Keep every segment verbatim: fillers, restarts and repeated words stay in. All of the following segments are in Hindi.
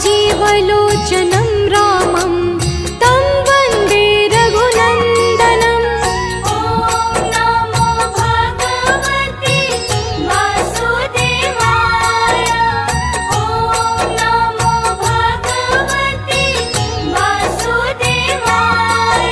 राजीवलोचनं रामं तं वन्दे रघुनन्दनम्। ॐ नमो भगवते वासुदेवाय। ॐ नमो भगवते वासुदेवाय।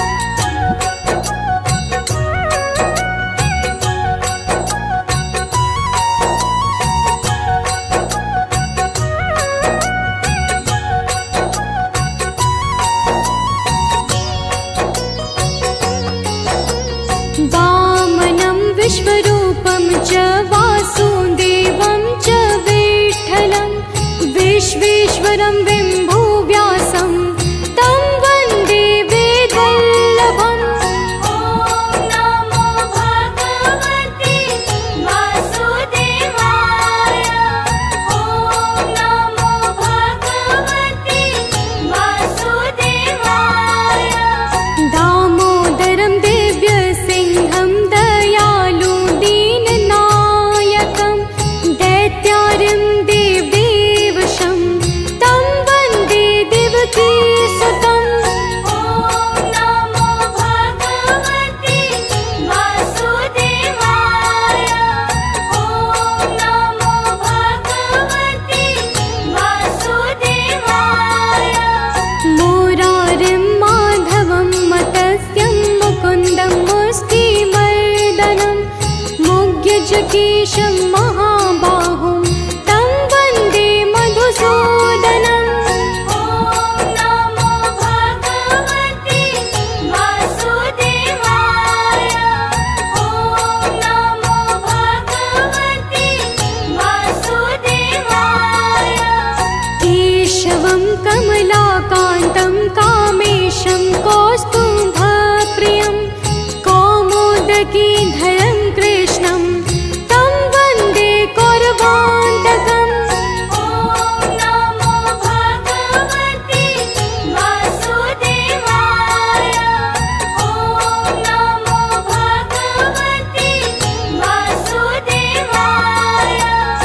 वामनं विश्वरूपं च वासुदेवं च विठ्ठलं विश्वेश्वरं विम्भुव्यासं तं वन्दे वेदवल्लभम्। ॐ नमो भगवते वासुदेवाय। ॐ नमो भगवते वासुदेवाय। दामोदरं दिव्यसिंहं दयालु दीननायकं दैत्यारिं देवदेवशं तं वन्दे देवकीसुतम्। ॐ नमो भगवते वासुदेवाय। ॐ नमो भगवते वासुदेवाय। मुरारिं माधवं मत्स्यं मुकुन्दं मुष्टिमर्दनं मुग्यजकेशं महाबाहुं तं वन्दे मधुसूदनम्। ॐ नमो भगवते वासुदेवाय। ॐ नमो भगवते वासुदेवाय। केशवं कमलाकान्तं कामेशं कौस्तुभप्रियं कौमुदकीधरं कृष्णं तं वन्दे कौरवान्तकम्। ॐ नमो भगवते वासुदेवाय। ॐ नमो भगवते वासुदेवाय।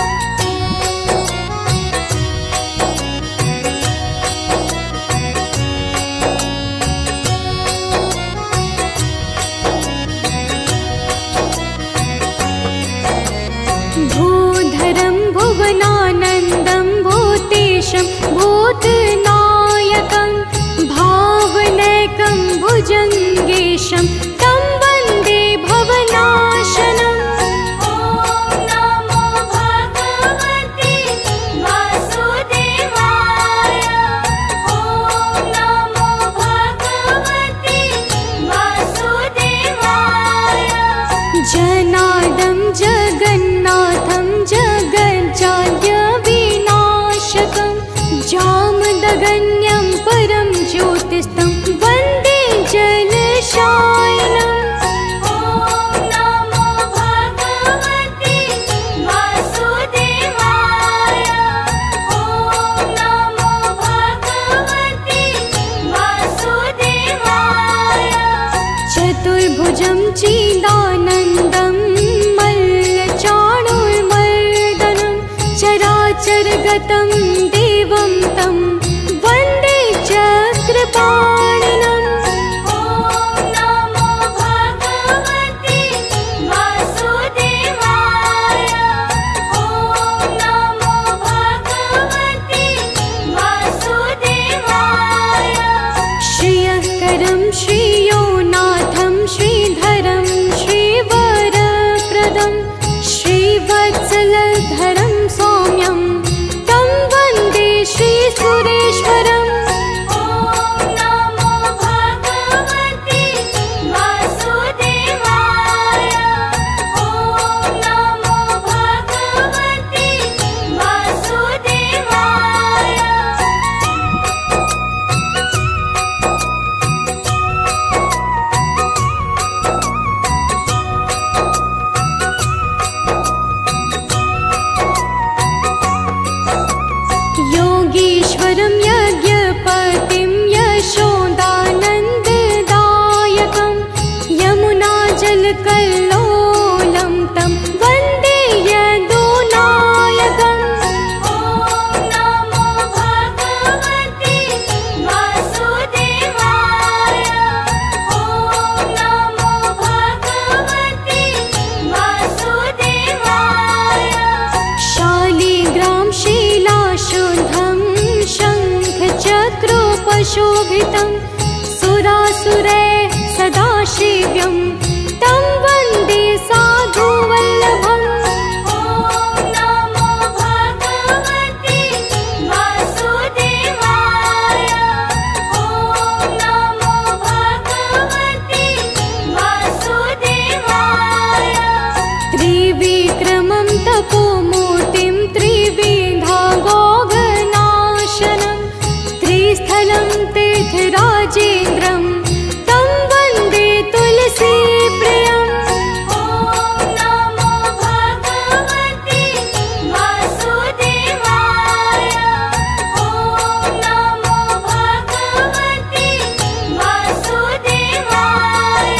भूधरं भुवनानन्दं भूतेशं भूतनायकं भावनैकं भुजङ्गेशं तं वन्दे भवनाशनम्। ॐ नमो भगवते वासुदेवाय। ॐ नमो भगवते वासुदेवाय। जनार्दं जगन्नाथं जगज्जाड्यविनाशकं जामदगन्यं परं ज्योतिस्तं वन्दे जलशायनम्। ॐ नमो भगवते वासुदेवाय। ॐ नमो भगवते वासुदेवाय। चतुर्भुजं चिदानन्दं मल्लचाणूर्मर्दनं चराचरगतं देवं तं वन्दे चक्रपाणिनम्। ॐ नमो भगवते वासुदेवाय। ॐ नमो भगवते वासुदेवाय। श्रियःकरं श्रियोनाथं श्रीधरं श्री शोभितं सुरासुरैः सदा सेव्यं तं वन्दे साधुवल्लभम्। ॐ नमो भगवते वासुदेवाय। ॐ नमो भगवते वासुदेवाय। त्रिविक्रमं तपोमूर्तिं त्रिविधागोगनाशनं त्रिस्थलं तीर्थराजेन्द्रं तं वन्दे तुलसीप्रियम्। ॐ नमो भगवते वासुदेवाय। ॐ नमो भगवते वासुदेवाय।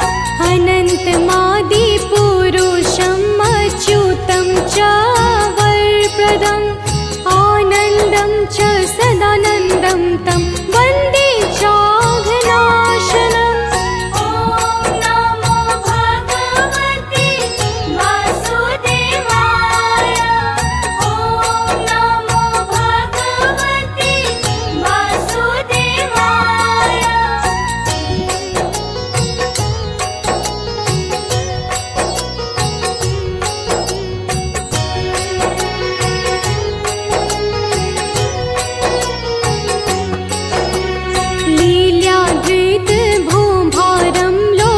अनन्तमादिपुरुषम् अच्युतं च वरप्रदम् आनन्दं च सदानन्दं तं वन्दे चाघनाशनम्। ॐ नमो भगवते वासुदेवाय। ॐ नमो भगवते वासुदेवाय। लीलाधृत भूभारं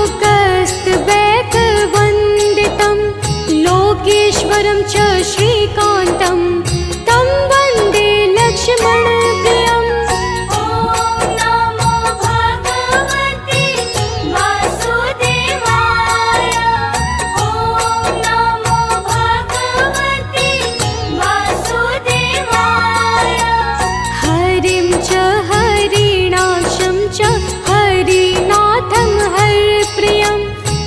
लोकस्तवैकवन्दितं लोकेश्वरं च श्रीकान्तं तं वन्दे लक्ष्मणप्रियम्। ॐ नमो भगवते वासुदेवाय। ॐ नमो भगवते वासुदेवाय। हरिं च हरिणाशं च हरिनाथं हरप्रियं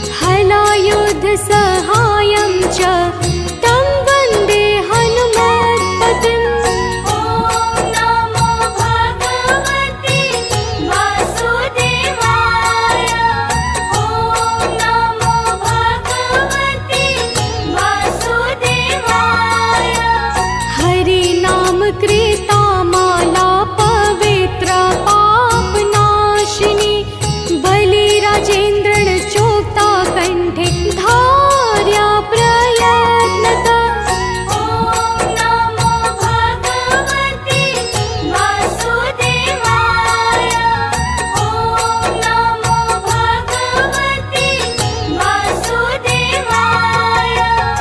हलायुधसहायं च तं वन्दे हनुमत्पतिम्। ॐ नमो भगवते वासुदेवाय। ॐ नमो भगवते वासुदेवाय। हरिनाम कृता माला पवित्र पापनाशिनी बलिराजेन्द्रण चोक्ता कंठे धार्या प्रयत्नता। ॐ नमो भगवते वासुदेवाय। ॐ नमो भगवते वासुदेवाय।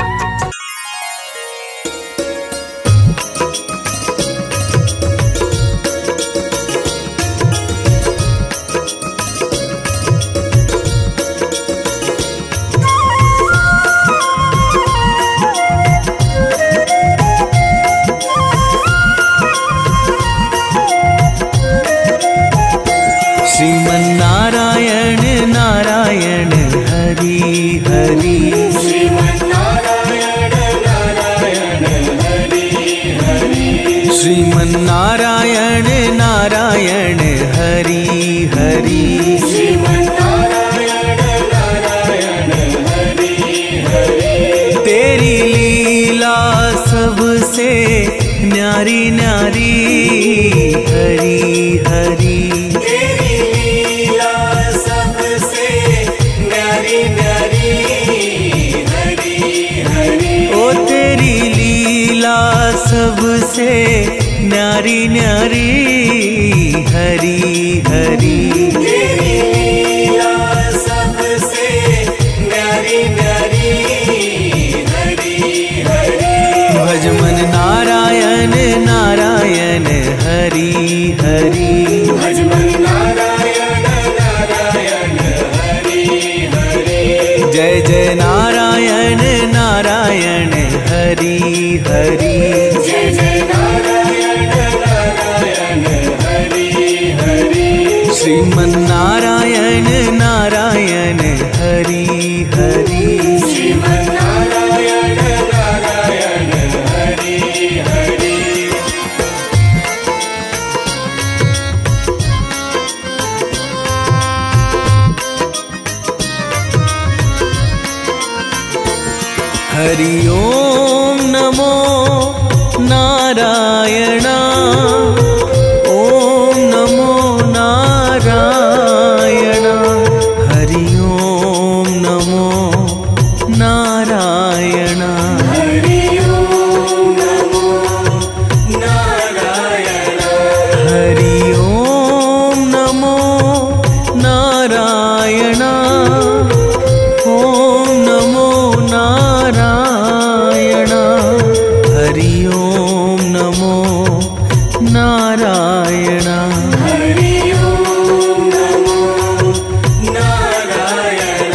श्रीमन्नारायण नारायण हरि हरि। श्रीमन्नारायण नारायण हरि हरि। श्रीमन्नारायण नारायण हरि हरि। श्रीमन्नारायण नारायण हरि हरि। तेरी लीला सबसे न्यारी न्यारी हरि हरि। तेरी लीला सबसे न्यारी न्यारी हरि हरि। ओ तेरी लीला सबसे न्यारी न्यारी हरि हरि। तेरी लीला सबसे न्यारी न्यारी हरि हरि। भजमन नारायण नारायण हरि हरि। भजमन नारायण नारायण हरि हरि। जय जय नारायण नारायण हरि हरि। जय जय नारायण नारायण हरि हरि। श्रीमन्नारायण नारायण हरि हरि। श्रीमन्नारायण नारायण हरि हरि। हरि ओम नमो नारायण। ओम नमो हरि ओम नमो नारायण ओम नमो नारायण हरि ओम नमो नारायण हरि ओम नमो नारायण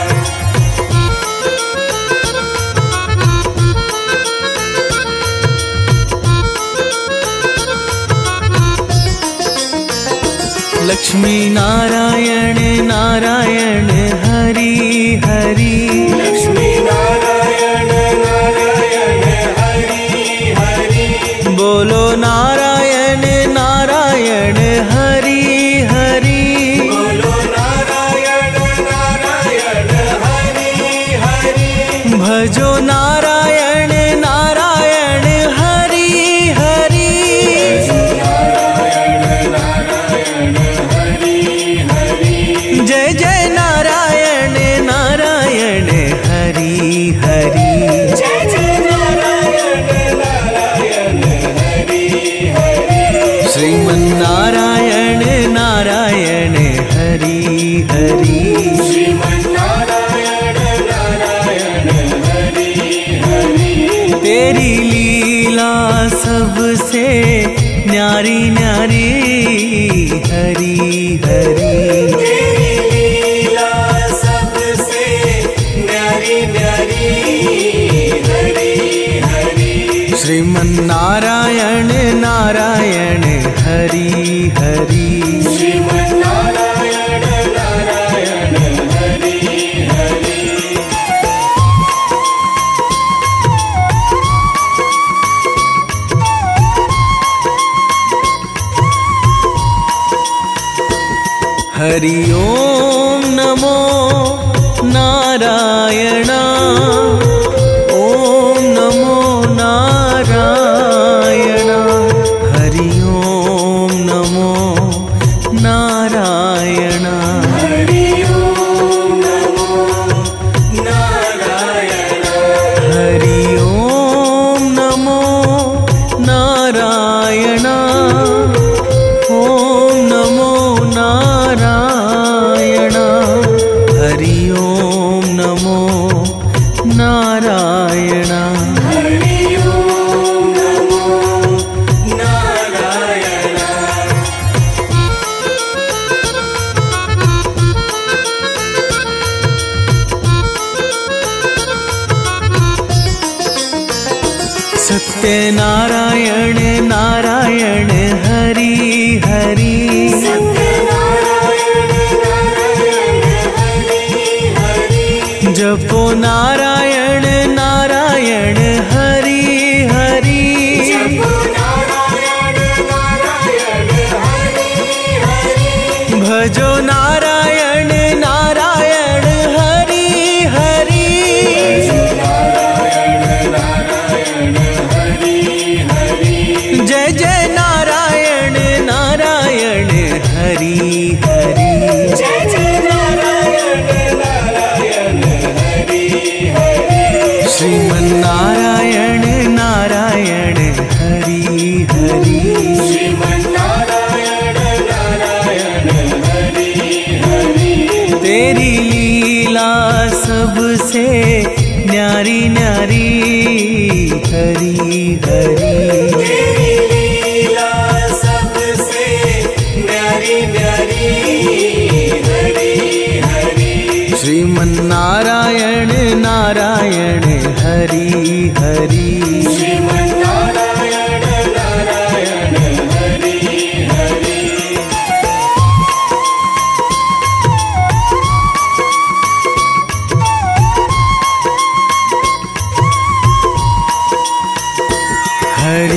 लक्ष्मी नारायण नारायण हरि हरि लक्ष्मी नारायण नारायण हरि हरि बोलो नारायण नारायण हरि हरि बोलो नारायण नारायण हरि हरि भजो नारायण नारायण हरि हरि नारायण नारायण हरि हरि जय जय नारायण नारायण हरि हरि जय जय नारायण नारायण हरि हरि श्रीमन्नारायण नारायण हरि हरि श्रीमन्नारायण नारायण हरि हरि तेरी लीला सबसे न्यारी न्यारी हरि हरि तेरी लीला सबसे न्यारी न्यारी हरि हरि श्रीमन्नारायण नारायण हरि हरि श्रीमन्नारायण नारायण हरि हरि हरि ओम नमो नारायण ओम नमो नारायण हरि ओम नमो नारायण हरि ओम नमो नारायण हरि ओम नमो नारायण ओम नमो नारायण हरि ओम नमो नारायण हरि ओम नमो नारायण सत्यनारायण नारायण हरि हरि सत्यनारायण नारायण हरि हरि जपो नारायण नारायण हरि हरि जपो नारायण नारायण हरि हरि भजो नारायण नारायण हरि हरि नारायण नारायण हरि हरि जय जय नारायण नारायण हरि हरि जय जय नारायण नारायण हरि हरि श्रीमन्नारायण नारायण हरि हरि श्रीमन्नारायण नारायण हरि हरि तेरी लीला सबसे न्यारी न्यारी हरि हरि तेरी लीला सबसे न्यारी न्यारी हरि हरि श्रीमन्नारायण नारायण हरि हरि श्रीमन्नारायण नारायण हरि हरि हरि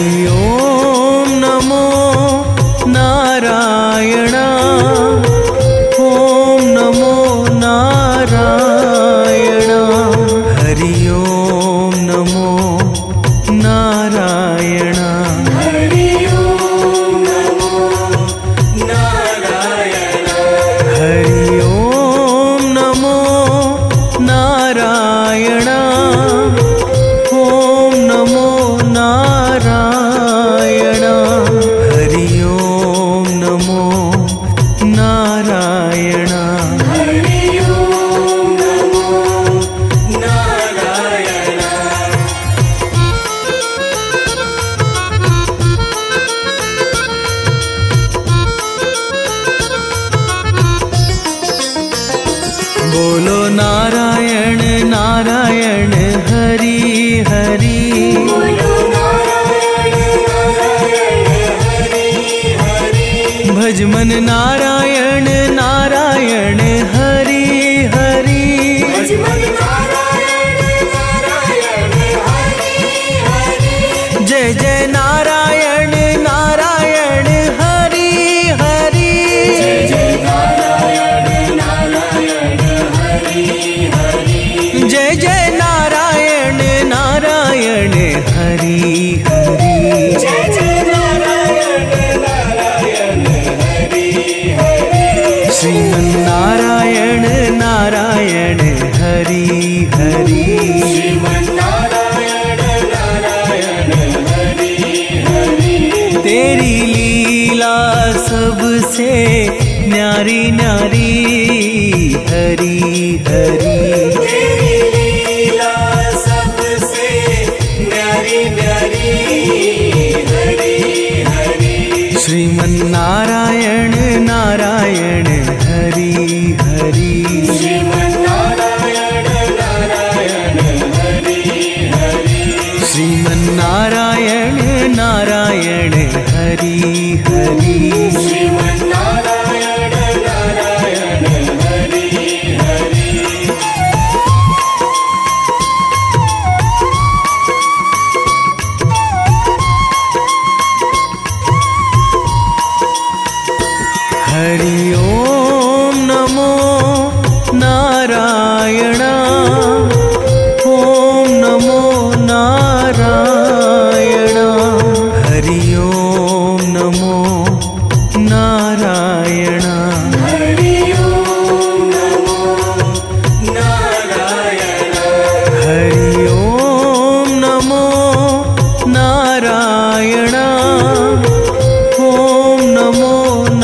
भज मन नारायण नारायण हरि हरि भज मन नारायण नारायण हरि हरि जय जय नारायण नारायण हरि हरि जय जय नारायण नारायण हरि हरि जय जय नारायण नारायण हरि हरि जय जय नारायण नारायण हरि हरि श्रीमन्नारायण नारायण हरि हरि श्रीमन्नारायण नारायण हरि हरि तेरी लीला सबसे न्यारी न्यारी हरि हरि तेरी लीला सबसे न्यारी न्यारी हरि हरि श्रीमन्नारायण नारायण हरि हरि श्रीमन्नारायण नारायण हरि हरि श्रीमन्नारायण नारायण हरि हरि श्रीमन्नारायण नारायण हरि हरि हरि ओम नमो नारायण ओम नमो नारायण हरि ओम नमो नारायण हरि ओम नमो नारायण हरि ओम नमो नारायण ओम नमो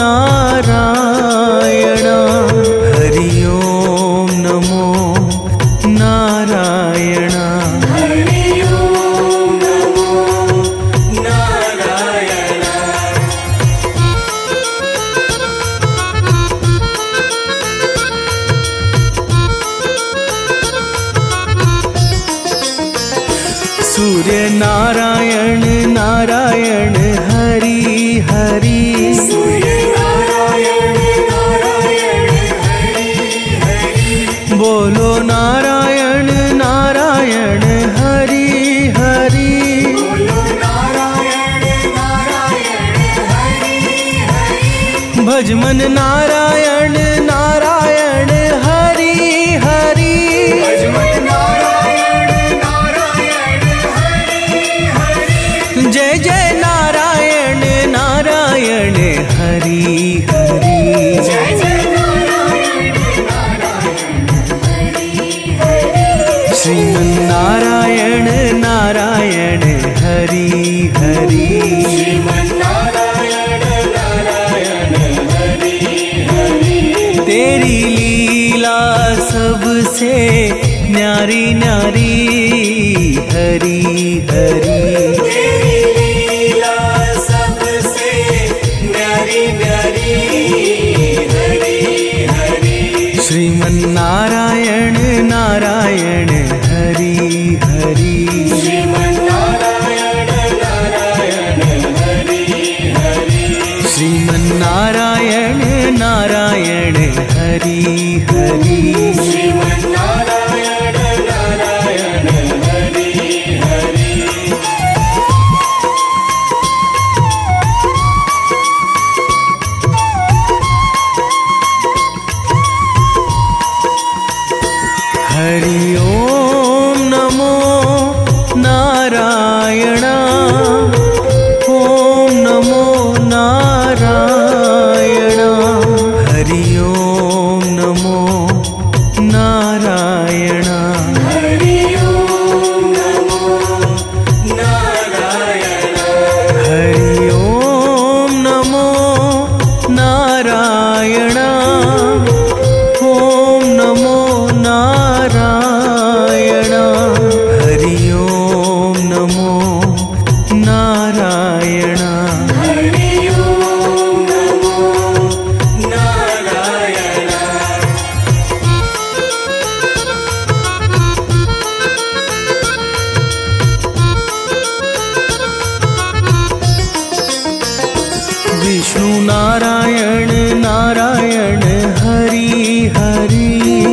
नारायण हरि ओम नमो नारायण हरि ओम नमो नारायण सूर्य नारायण नारायण हरि हरि सूर्य नारायण नारायण हरि हरि बोलो नारायण नारायण हरि हरि बोलो नारायण नारायण हरि हरि भज मन नारायण नारायण हरि हरि भज मन नारायण नारायण हरि हरि जय जय नारायण नारायण हरि हरि जय जय नारायण नारायण हरि हरि श्रीमन्नारायण नारायण हरि हरि श्रीमन्नारायण नारायण हरि हरि तेरी लीला सबसे न्यारी न्यारी हरि हरि तेरी लीला सबसे न्यारी न्यारी हरि हरि श्रीमन्नारायण नारायण हरि हरि श्रीमन्नारायण नारायण हरि हरि श्रीमन्नारायण नारायण हरि हरि श्रीमन्नारायण नारायण हरि हरि हरि ओम नमो नारायण ओम नमो नारायण हरि ओम नमो नारायण हरि ओम नमो नारायण हरि ओम नमो नारायण ओम नमो नारायण हरि ओम नमो नारायण हरि ओम नमो नारायण विष्णु विष्णु नारायण नारायण हरि हरि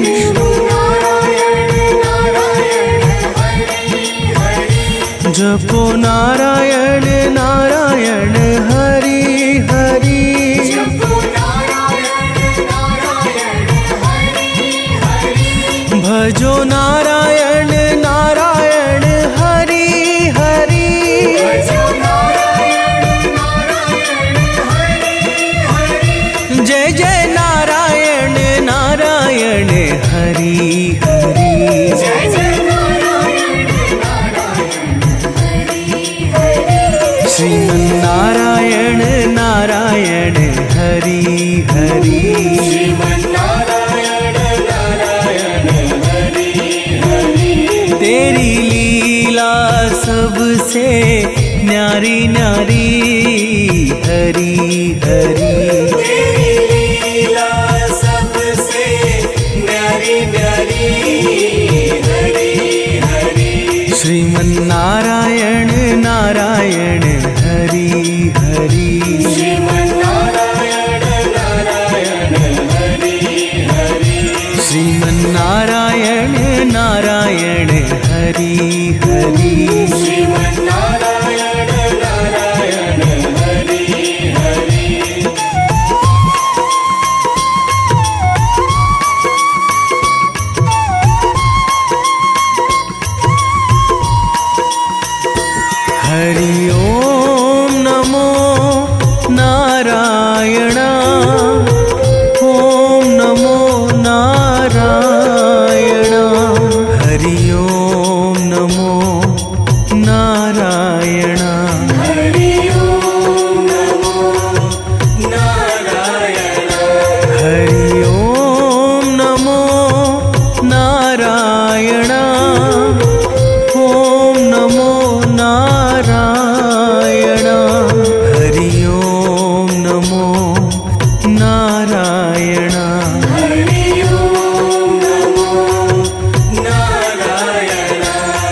जपो नारायण नारायण हरि हरि भजो नारायण नारायण हरि हरि जय जय नारायण नारायण हरि हरि श्रीमन्नारायण नारायण हरि हरि तेरी लीला सबसे न्यारी न्यारी हरि हरि श्रीमन्नारायण नारायण हरि हरि श्रीमन्नारायण नारायण हरि हरि हरि ओम नमो नारायण ओम नमो नारायण हरि ओम नमो नारायण हरि ओम नमो नारायण हरि ओम नमो नारायण ओम नमो नारायण हरि ओम नमो नारायण हरि ओम नमो नारायण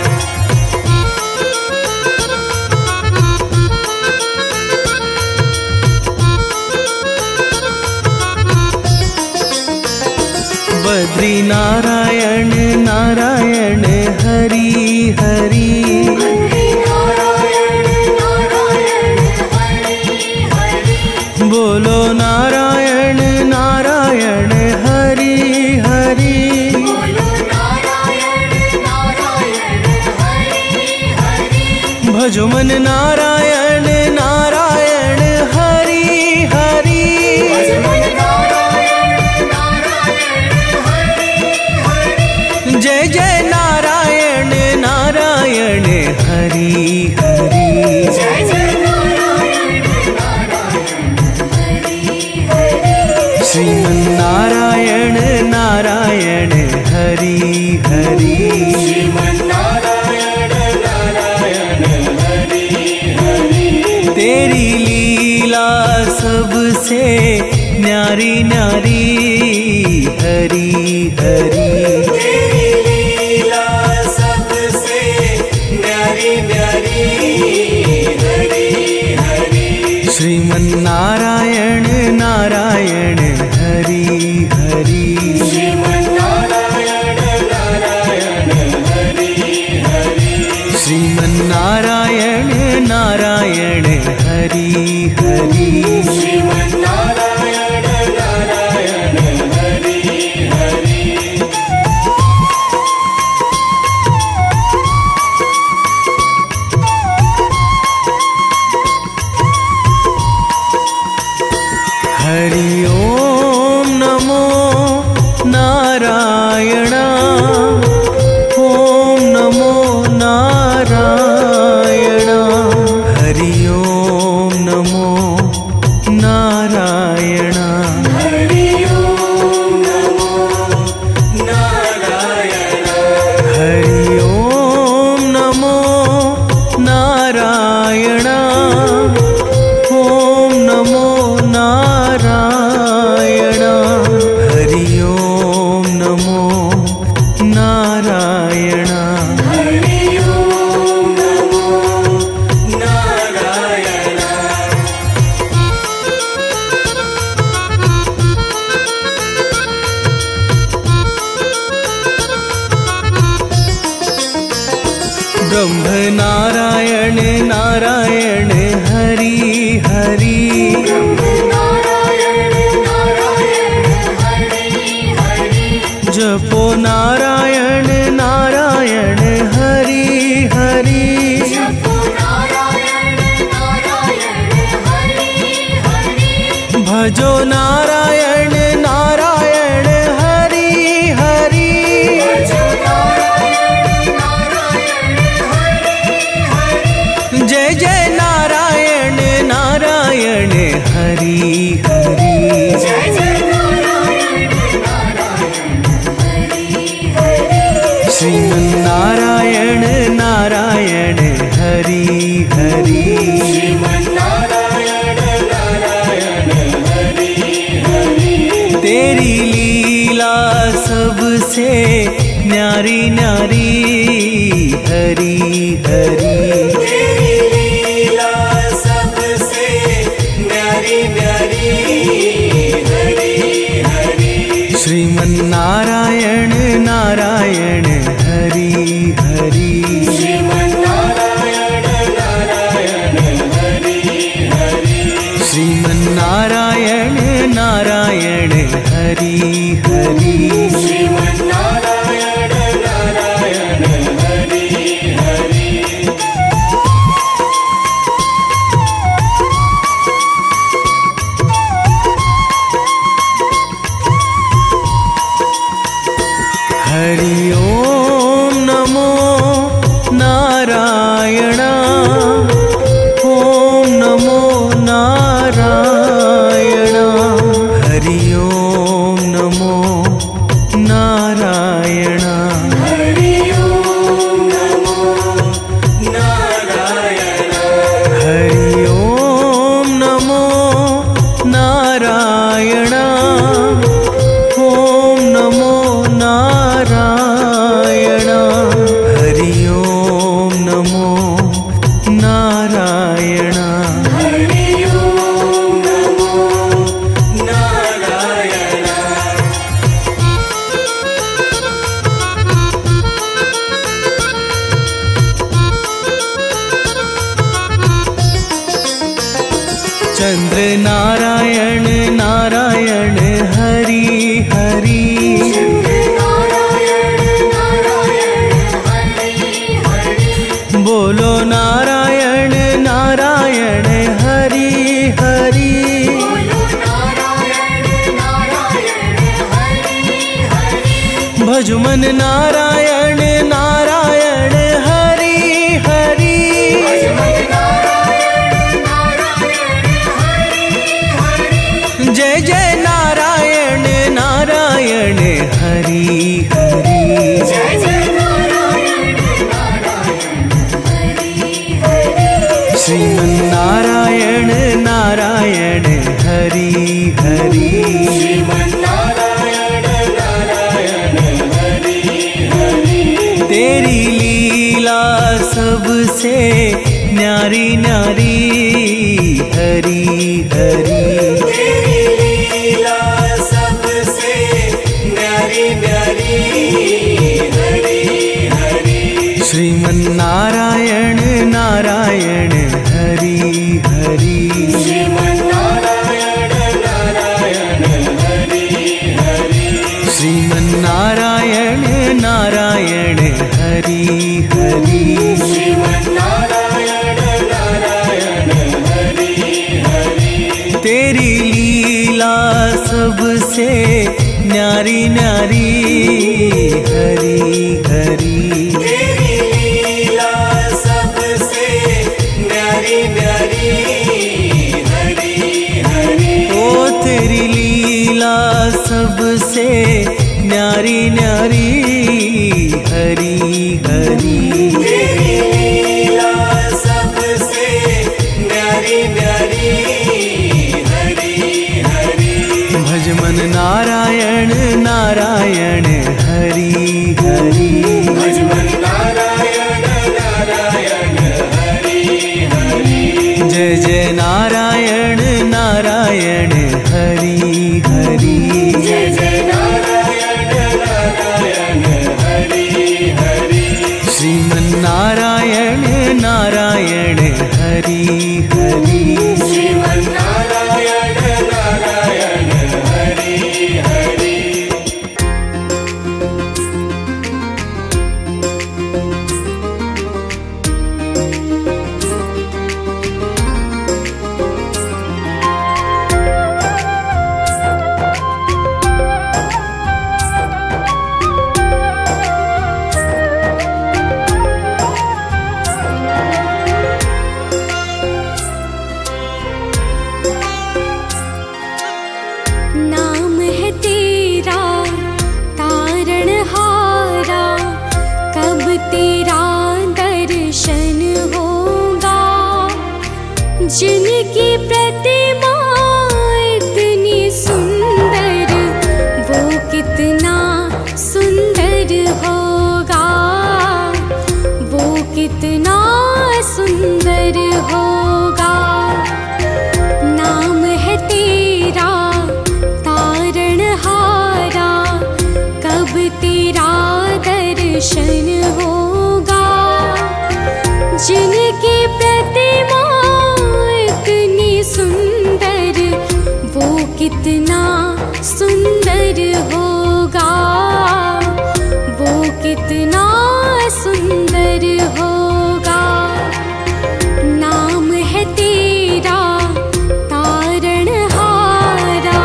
बद्री नारायण नारायण हरि हरि बोलो नारायण नारायण हरि हरि भजो मन नारायण नारायण हरि हरि जय जय नारायण नारायण हरि हरि श्रीमन्नारायण नारायण हरि हरि तेरी लीला सबसे न्यारी न्यारी हरि हरि श्रीमन्नारायण नारायण हरि हरि श्रीमन्नारायण नारायण हरि हरि हरि ओम नमो नारायण ओम नमो नारायण हरि ओम नमो नारायण हरि ओम नमो नारायण हरि ओम नमो नारायण ओम नमो नारायण हरि ओम नमो नारायण हरि ओम नमो नारायण नारायण नारायण हरि हरि जपो नारायण नारायण हरि हरि भजो नारायण नारायण हरि हरि भजो नारायण नारायण हरि हरि जय जय नारायण नारायण हरि हरि जय जय नारायण नारायण हरि हरि श्रीमन्नारायण नारायण हरि हरि श्रीमन्नारायण नारायण हरि हरि तेरी लीला सबसे न्यारी न्यारी हरि हरि तेरी लीला सबसे न्यारी न्यारी हरि हरि श्रीमन्नारायण नारायण हरि हरि श्रीमन्नारायण नारायण हरि हरि श्रीमन्नारायण नारायण हरि हरि श्रीमन्नारायण नारायण हरि हरि हरि ओम नमो नारायण ओम नमो नारायण हरि ओम नमो नारायण हरि ओम नमो नारायण हरि ओम नमो नारायण ओम नमो नारायण हरि ओम नमो नारायण हरि ओम नमो नारायण चंद्र नारायण नारायण हरि हरि नारायण नारायण हरि हरि बोलो नारायण नारायण हरि हरि बोलो नारायण नारायण हरि हरि भजुमन नारायण नारायण हरि हरि नारायण नारायण हरि हरि जय जय नारायण नारायण हरि हरि जय जय नारायण नारायण हरि हरि श्रीमन्नारायण नारायण हरि हरि श्रीमन्नारायण नारायण हरि हरि तेरी लीला सबसे न्यारी न्यारी हरि हरि तेरी लीला सबसे न्यारी न्यारी हरि हरि श्रीमन्नारायण नारायण हरि हरि श्रीमन्नारायण नारायण हरि हरि श्रीमन्नारायण नारायण हरि हरि श्रीमन्नारायण नारायण हरि हरि तेरी लीला सबसे न्यारी न्यारी हरि हरि तेरी लीला सबसे न्यारी न्यारी हरि हरि ओ तेरी लीला सबसे न्यारी न्यारी हरि हरि तेरी लीला सबसे न्यारी न्यारी हरि हरि भजमन नारायण नारायण हरि हरि भजमन नारायण नारायण हरि हरि जय जय नारायण नारायण हरि हरि जय जय नारायण नारायण हरि हरि श्रीमन्नारायण नारायण हरि हरि श्रीमन्नारायण नारायण हरि हरि नाम है तेरा तारणहारा, कब तेरा दर्शन होगा। जिनकी प्रतिमा इतनी सुंदर, वो कितना सुंदर होगा, वो कितना सुंदर होगा। नाम है तेरा तारणहारा, कब तेरा दर्शन होगा। जिनकी प्रतिमा इतनी सुंदर, वो कितना सुंदर होगा, वो कितना सुंदर होगा। नाम है तेरा तारणहारा।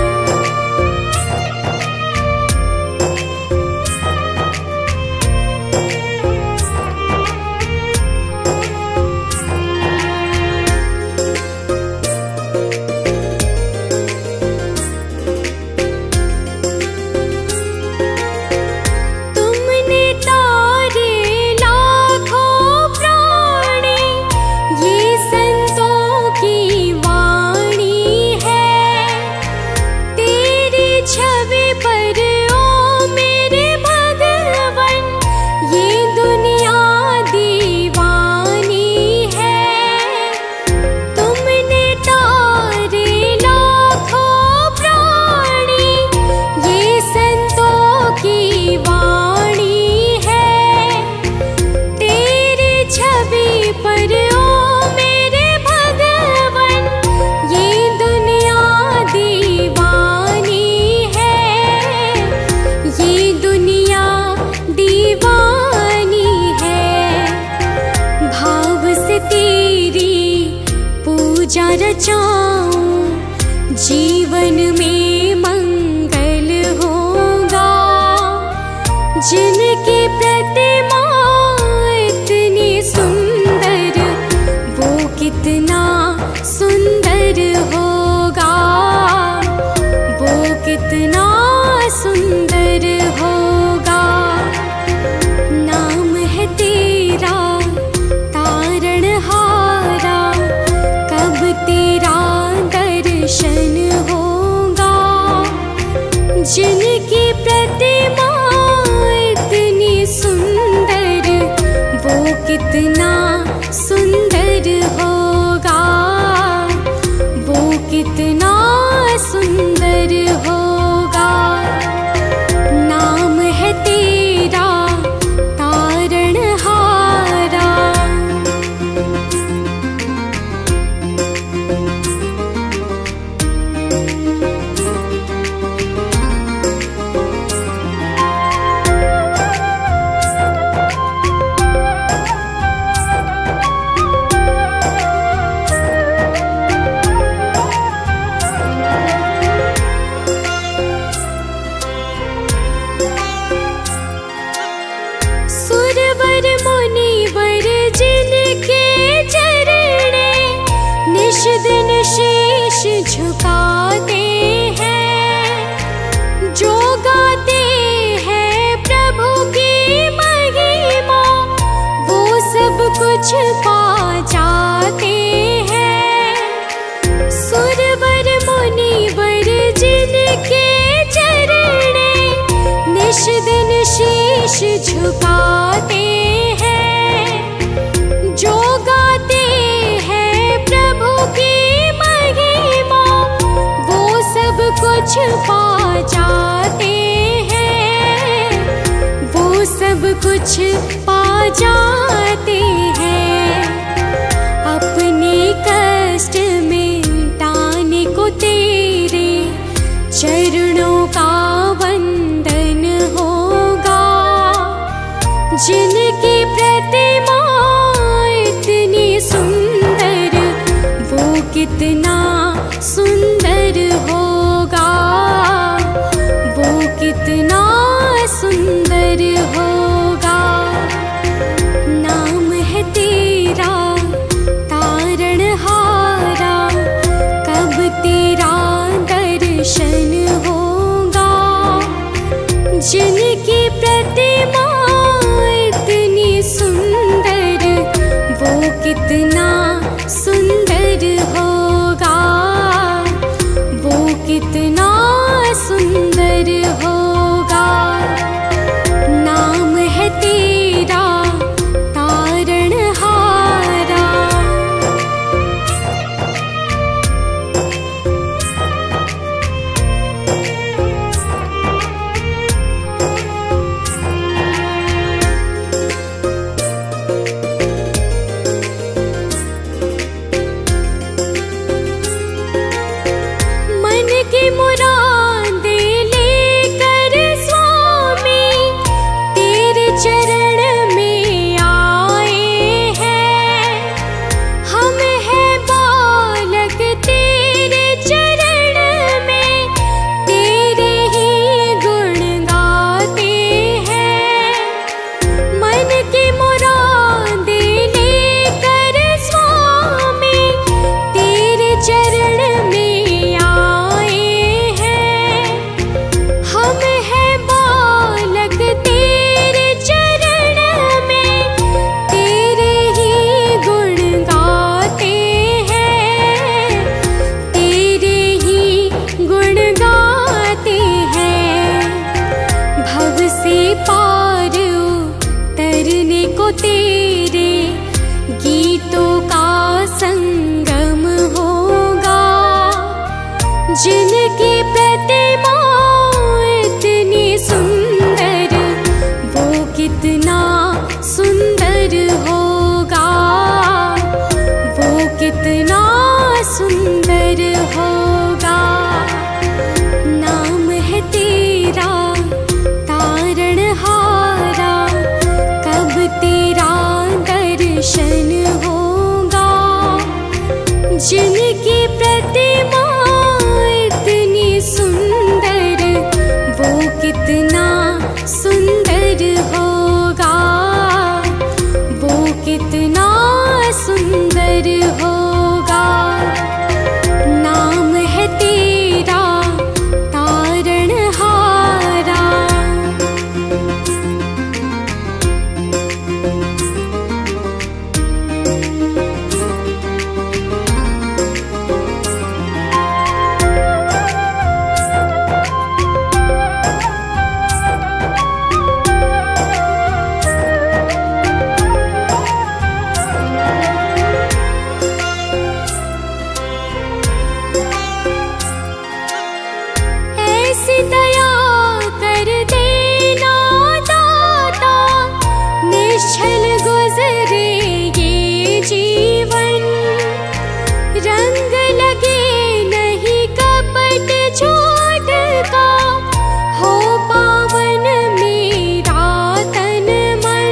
तुमने तारे लाखों प्राणी, ये संतों की वाणी है। तेरी छवि पर ओ मेरे भगवन, ये दुनिया दीवानी है। तुमने तारे लाखों प्राणी, ये संतों की वाणी है। तेरी छवि पर ओ मेरे भगवन, ये दुनिया दीवानी है, ये दुनिया दीवानी है। भाव से तेरी पूजा रचाऊं, जीवन में मंगल होगा। जिनकी प्रतिमा इतनी सुंदर, वो कितना सुंदर होगा, वो कितना सुंदर होगा। नाम है तेरा तारणहारा, कब तेरा दर्शन होगा। जिनकी प्रतिमा इतनी सुंदर, वो कितना सुंदर होगा, वो कितना सुंदर होगा। नाम है तेरा तारणहारा। सुरवर मुनिवर जिनके चरणे, निश दिन शीश झुकाते हैं। जो गाते हैं प्रभु की महिमा, वो सब कुछ पा जाते हैं। सुरवर मुनिवर जिनके चरणे, निश दिन शीश झुकाते हैं। जो गाते हैं प्रभु की महिमा, वो सब कुछ पा जाते हैं, वो सब कुछ पा जाते हैं। अपने कष्ट मिटाने को तेरे चरणों का वंदन होगा। जिनकी प्रतिमा इतनी सुंदर, वो कितना सुंदर होगा, वो कितना सुंदर होगा। नाम है तेरा कितना सुंदर होगा, वो कितना सुंदर होगा। नाम है तेरा तारणहारा। मन की मुरादें लेकर स्वामी तेरे चरण में आए हैं। हम हैं बालक तेरे चरण में, तेरे ही गुण गाते हैं। मन की मुरादें लेकर स्वामी तेरे चरण में आए हैं। हम हैं बालक तेरे चरण में, तेरे ही गुण गाते हैं। तेरे ही गुण गाते हैं। भव से पार उतरने को तेरे गीतों का संगम होगा। जिनकी प्रतिमा इतनी सुंदर, वो कितना सुंदर होगा, वो कितना सुंदर होगा। नाम है तेरा तारणहारा, कब तेरा दर्शन होगा। जिनकी प्रतिमा इतनी सुंदर, वो कितना सुंदर होगा, वो कितना सुंदर होगा। नाम है तेरा तारणहारा। ऐसी दया कर देना दाता, निश्चल गुजरे ये जीवन। रंग लगे नहीं कपट झूठ का, हो पावन मेरा तन मन।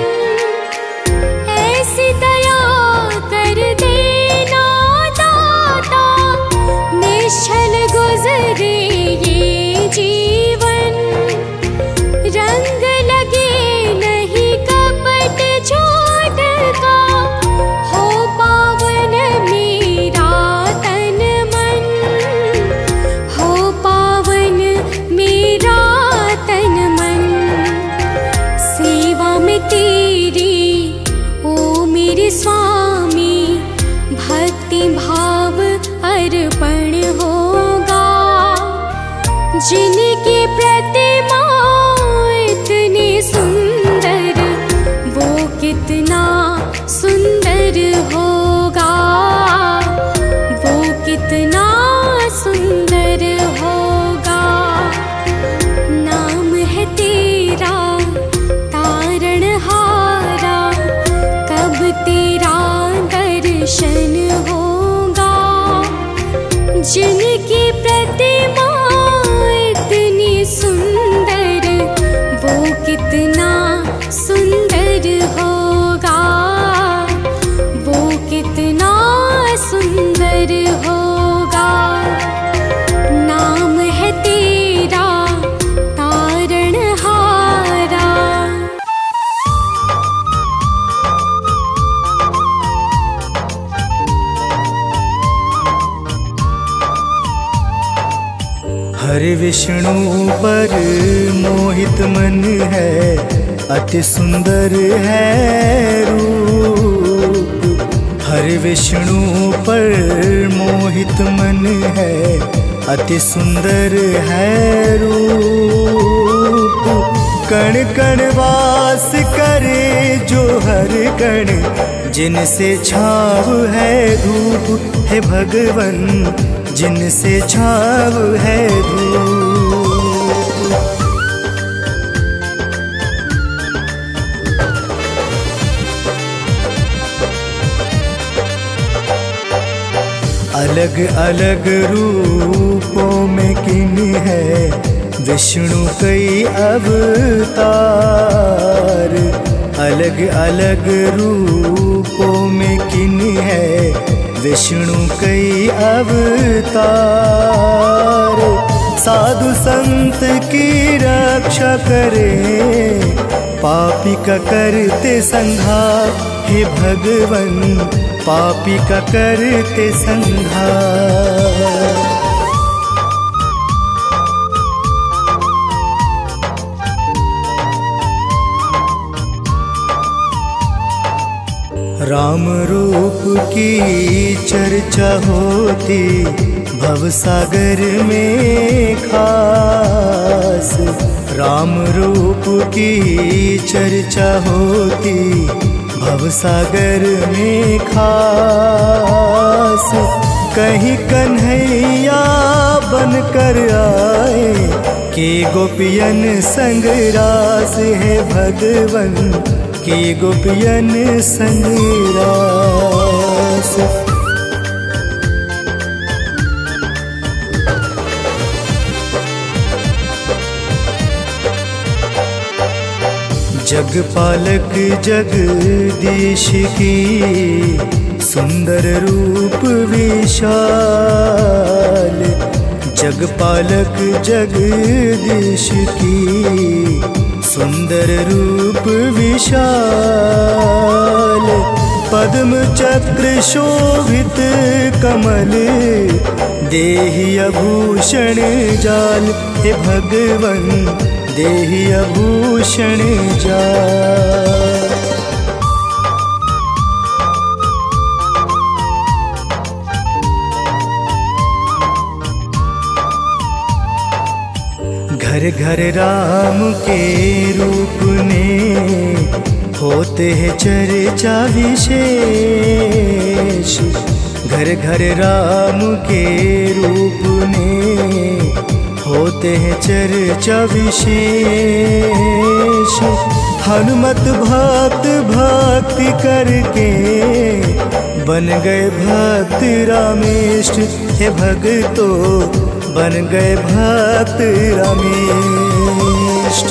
ऐसी दया कर देना दाता, निश्चल गुजरे ये जीवन। रंग लगे नहीं कपट झूठ का, हो पावन मेरा तन मन, हो पावन मेरा तन मन। सेवा में तेरी ओ मेरे स्वामी, भक्ति भाव अर्पण होगा। जिनकी प्रतिमा इतनी सुंदर, वो कितना सुंदर होगा, वो कितना सुंदर होगा। नाम है तेरा तारणहारा, कब तेरा दर्शन होगा। जिनकी प्रतिमा इतनी सुंदर, वो कितना सुंदर होगा, वो कितना सुंदर होगा। नाम है तेरा तारणहारा। हरे विष्णु पर मोहित मन है, अति सुंदर है रूप। हरि विष्णु पर मोहित मन है, अति सुंदर है रूप। कण कण वास करे जो हर कण, जिनसे छाव है धूप। हे भगवन जिनसे छाव है धूप। अलग अलग रूपों में किन है विष्णु कई अवतार। अलग अलग रूपों में किन है विष्णु कई अवतार। साधु संत की रक्षा करे, पापी का करते संहार। हे भगवन पापी का करते संहार। राम रूप की चर्चा होती भवसागर में खास। राम रूप की चर्चा होती भवसागर में खास। कहीं कन्हैया बन कर आए, के गोपियन संग रास। है भगवन के गोपियन संग रास। जगपालक जगदीश की सुंदर रूप विशाल। जगपालक जगदीश की सुंदर रूप विशाल। पद्म चक्र शोभित कमल, देहि आभूषण जाल। हे भगवन देहि आभूषण जाल। घर घर राम के रूप ने होते हैं चर्चा विशेष। घर घर राम के रूप ने होते हैं चर्चा विशेष। हनुमत भक्त भक्ति करके बन गए भक्त रामेष्ट। हे भक्तो बन गए भक्त रामेष्ट।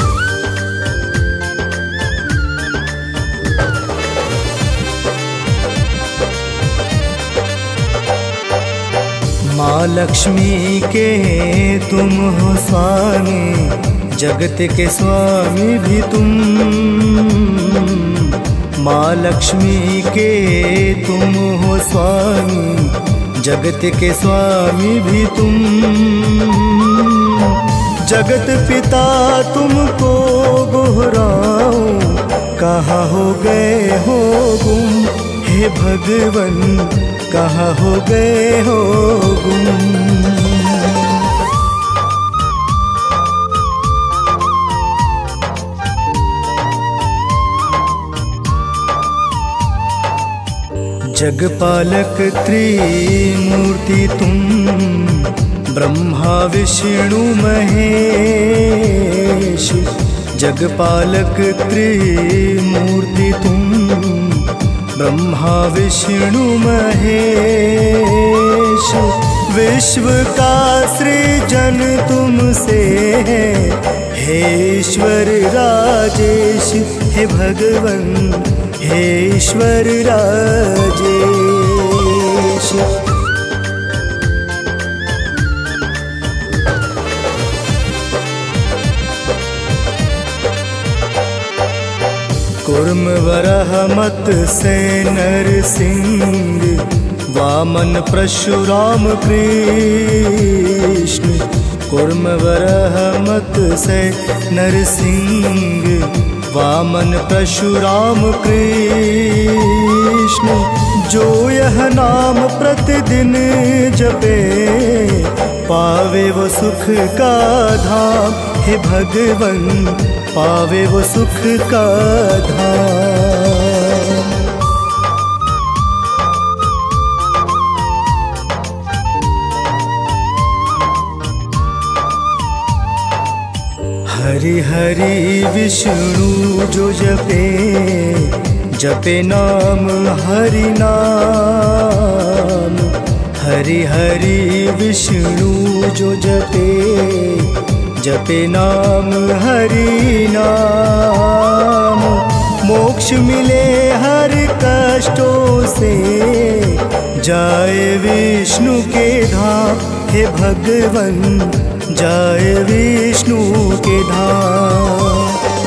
माँ लक्ष्मी के तुम हो स्वामी, जगत के स्वामी भी तुम। माँ लक्ष्मी के तुम हो स्वामी, जगत के स्वामी भी तुम। जगत पिता तुमको गोहराऊं, कहाँ हो गए हो गुम। हे भगवन कहाँ हो गए हो गुम। जगपालक त्रिमूर्ति तुम, ब्रह्मा विष्णु महेश। जगपालक त्रिमूर्ति तुम, ब्रह्मा विष्णु महेश। विश्व का सृजन तुमसे है, हे ईश्वर राजेश। हे भगवन हे ईश्वर राजेश। कुर्म वरह मत से नरसिंह, वामन परशुराम कृष्ण। कुर्म वरह मत से नरसिंह, वामन परशुराम कृष्ण, जो यह नाम प्रतिदिन जपे, पावे वो सुख का धाम। हे भगवन पावे वो सुख का धाम। हरि हरि विष्णु जो जपे, जपे नाम हरि नाम। हरि हरि विष्णु जो जपे, जपे नाम हरि नाम। मोक्ष मिले हर कष्टों से, जाए विष्णु के धाम। हे भगवन जाए विष्णु के धाम।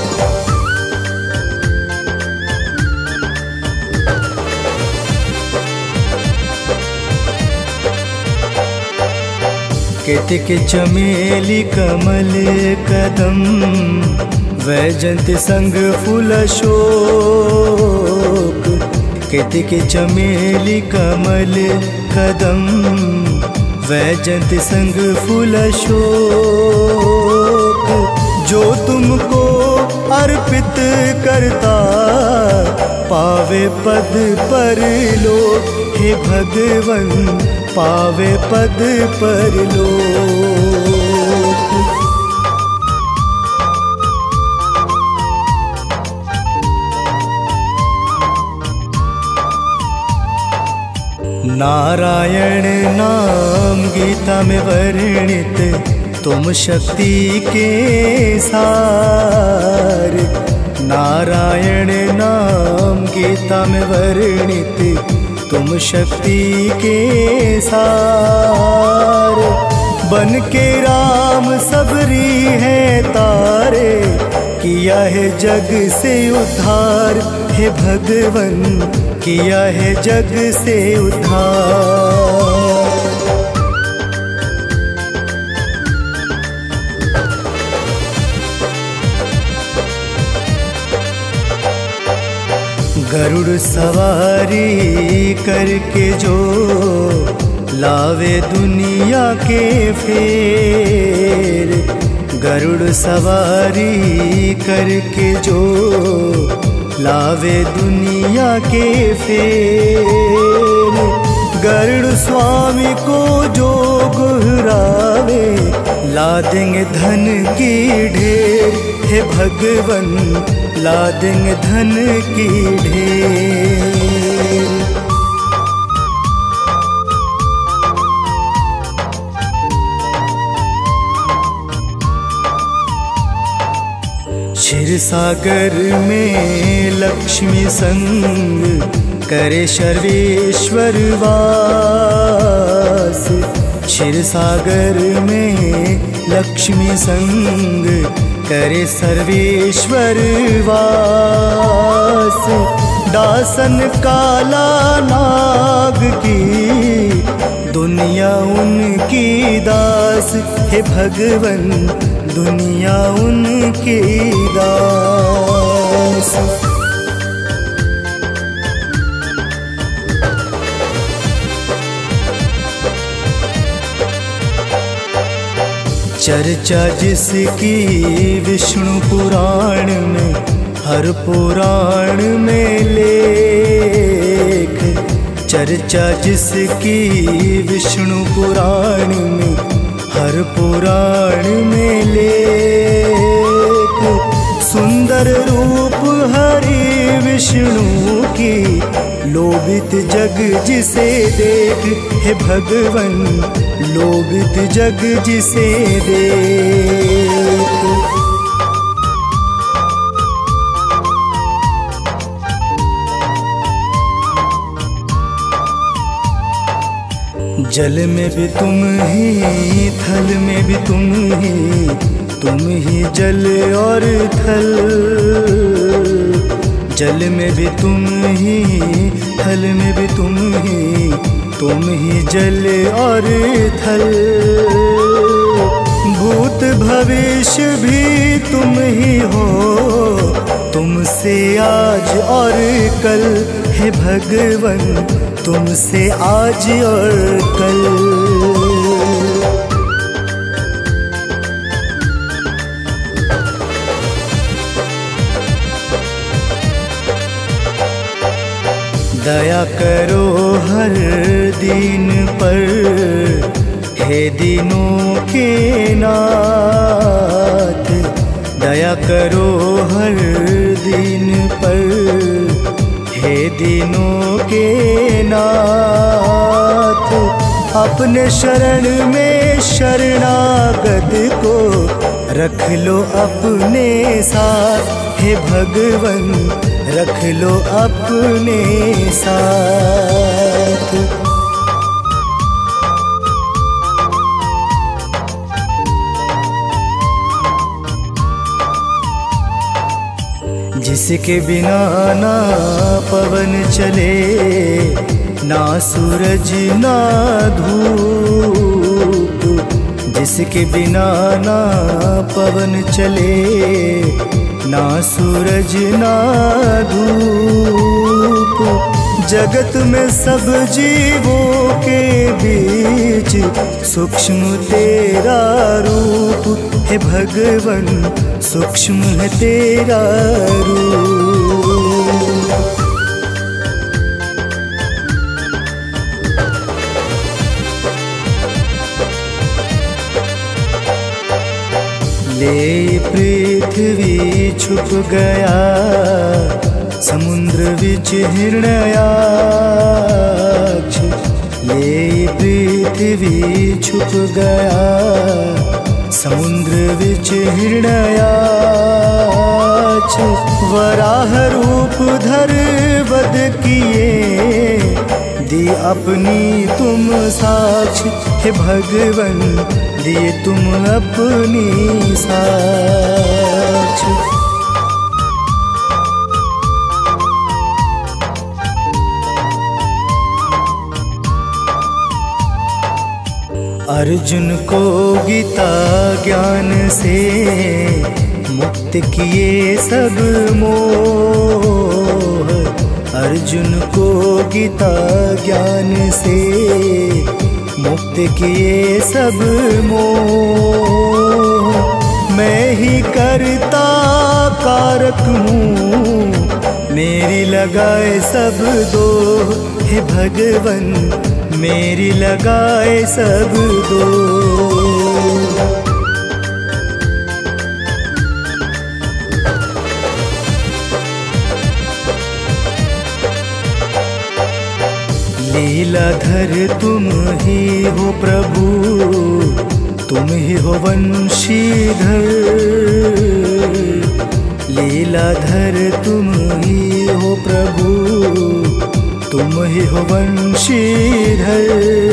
केतिक चमेली कमल कदम, वैजंत संग फूल अशोक। केतिक चमेली कमल कदम, वैजंत संग फूल अशोक। जो तुमको अर्पित करता, पावे पद पर लोक। हे भगवन पावे पद पर लोक। नारायण नाम गीता में वर्णित, तुम शक्ति के सार। नारायण नाम गीता में वर्णित, तुम शक्ति के सार। बन के राम सबरी है तारे, किया है जग से उद्धार। हे भगवन किया है जग से उद्धार। गरुड़ सवारी करके जो, लावे दुनिया के फेर। गरुड़ सवारी करके जो, लावे दुनिया के फेर। गरुड़ स्वामी को जो गुहरावे, ला देंगे धन की ढेर। हे भगवन ला देंगे धन की ढेर। क्षीर सागर में लक्ष्मी संग, करे सर्वेश्वर वास। क्षीर सागर में लक्ष्मी संग, करे सर्वेश्वर वास। दासन काला नाग की, दुनिया उनकी दास। हे भगवन दुनिया उनकी दास। चर्चा जिसकी विष्णु पुराण में, हर पुराण में लेख। चर्चा जिसकी विष्णु पुराण में, हर पुराण में लेख। सुंदर रूप हरि विष्णु की, लोभित जग जिसे देख। हे भगवन लोभित जग जिसे देख। जल में भी तुम ही, थल में भी तुम ही। तुम ही जल और थल, जल में भी तुम ही, थल में भी तुम ही। तुम ही जल और थल, भूत भविष्य भी तुम ही हो। तुमसे आज और कल हे भगवन, तुमसे आज और कल। दया करो हर दिन पर हे दिनों के नाथ, दया करो हर दिन पर हे दिनों के नाथ। अपने शरण में शरणागत को रख लो अपने साथ हे भगवन, रख लो अपने साथ। जिसके बिना ना पवन चले, ना सूरज ना धूप, जिसके बिना ना पवन चले, ना सूरज ना धूप। जगत में सब जीवों के बीच सूक्ष्म तेरा रूप हे भगवन, सूक्ष्म है तेरा रूप। ले पृथ्वी छुप गया, समुद्र विच हिरण्याक्ष। ले पृथ्वी छुप गया, समुद्र विच हिरण्याक्ष। वराह रूप धर वध किए, दी अपनी तुम साक्ष हे भगवन, दिए तुम अपनी साक्ष। अर्जुन को गीता ज्ञान से मुक्त किए सब मोह, अर्जुन को गीता ज्ञान से मुक्त किए सब मोह। मैं ही करता कारक हूँ, मेरी लगाए सब दोह हे भगवन, मेरी लगाए सब दोह। लीलाधर तुम ही हो प्रभु, तुम ही हो वंशीधर। लीलाधर तुम ही हो प्रभु, तुम ही हो वंशीधर।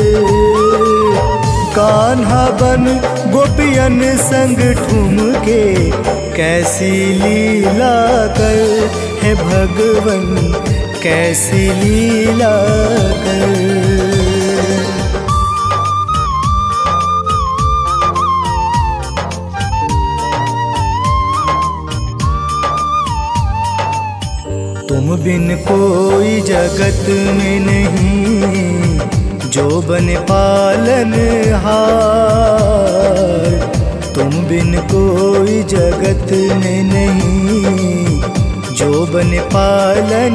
कान्हा बन गोपियन संग ठुमके, कैसी लीला कर हे भगवन, कैसी लीला कर। तुम बिन कोई जगत में नहीं, जो बने पालन हार। तुम बिन कोई जगत में नहीं, जो बने पालन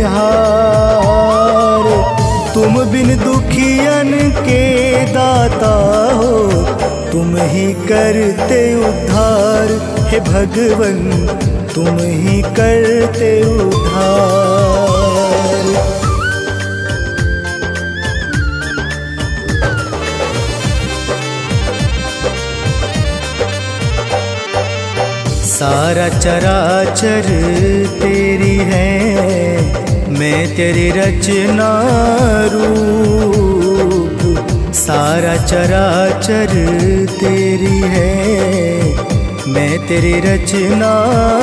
हार। तुम बिन दुखियन के दाता हो, तुम ही करते उद्धार हे भगवन, तुम ही करते उद्धार। सारा चराचर तेरी है, मैं तेरी रचना रूप। सारा चराचर तेरी है, मैं तेरी रचना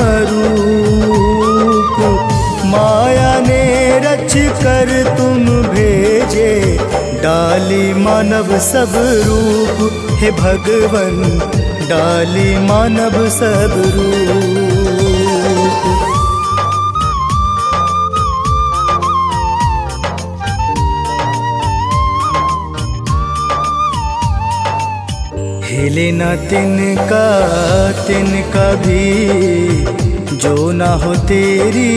रूप। माया ने रच कर तुम भेजे, डाली मानव सब रूप हे भगवन, डाली मानव सब रूप। हिले न तिनका तिनका भी जो ना हो तेरी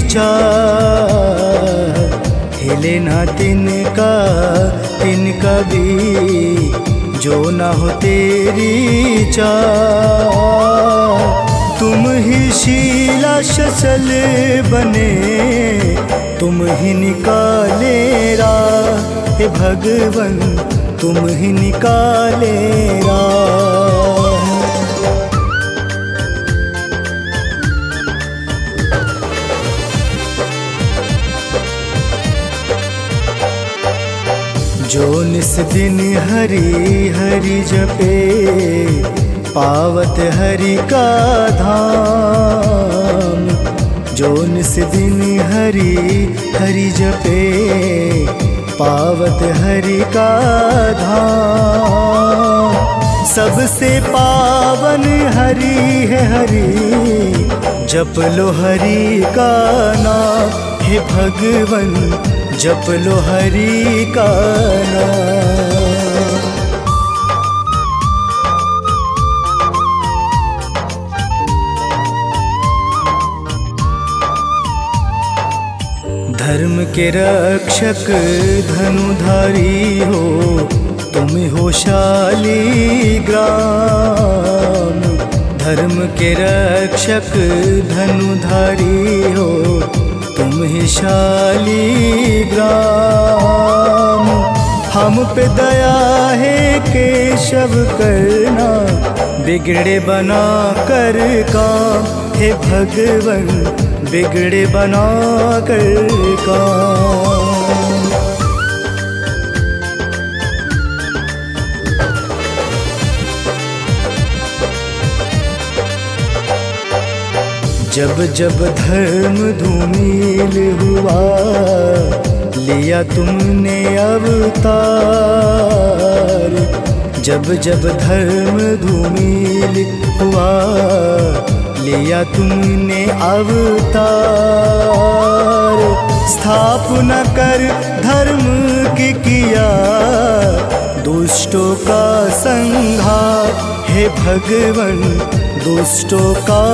चाह। हिले न तिनका तिनका भी जो ना हो तेरी चाह। तुम ही शीला शचल बने, तुम ही निकाले राह। हे भगवन तुम ही निकाले राह। जो निस दिन हरि हरि जपे, पावत हरि का धाम। जो निस दिन हरि हरि जपे, पावत हरि का धाम। सबसे पावन हरि है हरि, जप लो हरि का नाम। हे भगवन जप लो हरि का नाम। धर्म के रक्षक धनुधारी हो, तुम हो शालिग्राम। धर्म के रक्षक धनुधारी हो, तुम ही शालिग्राम। हम पे दया है केशव करना, बिगड़े बना कर काम। हे भगवन बिगड़े बना कर काम। जब जब धर्म धूमिल हुआ, लिया तुमने अवतार। जब जब धर्म धूमिल हुआ, लिया तुमने अवतार। स्थापना कर धर्म की किया, दुष्टों का संहार। हे भगवन दुष्टों का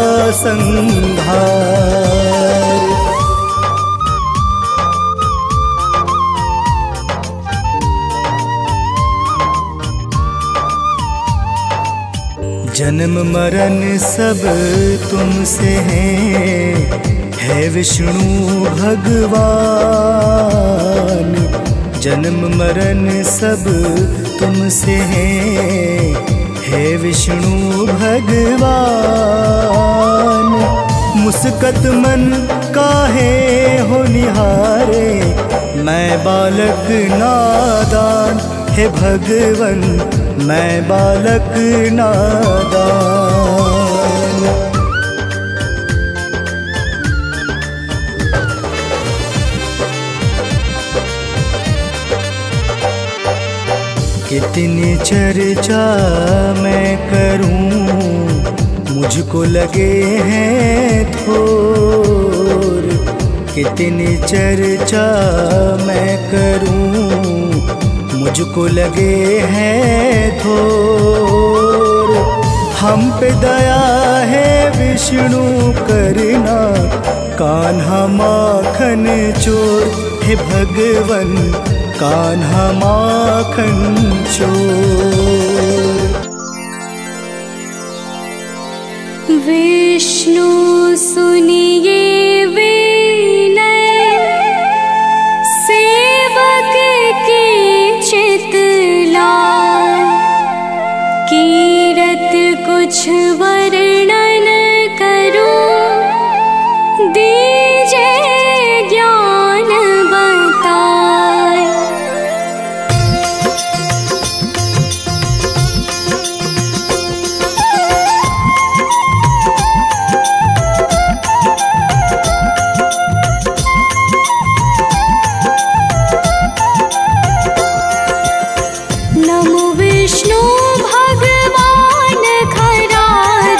संहार। जन्म मरण सब तुमसे हैं, है विष्णु भगवान। जन्म मरण सब तुमसे हैं, है विष्णु भगवान। मुस्कत मन काहे हो निहारे, मैं बालक नादान। हे भगवन मैं बालक नादान। कितनी चर्चा मैं करूं, मुझको लगे हैं थोर। कितनी चर्चा मैं करूं, मुझको लगे हैं थोर। हम पे दया है विष्णु करना, कान्हा माखन चोर। हे भगवन कान्हा माखन चोर। विष्णु सुनिए विनय, सेवक की चितलाय। कीरत कुछ वर्णन करूं, दीजिए ज्ञान बताए। नमो विष्णु भगवान खरा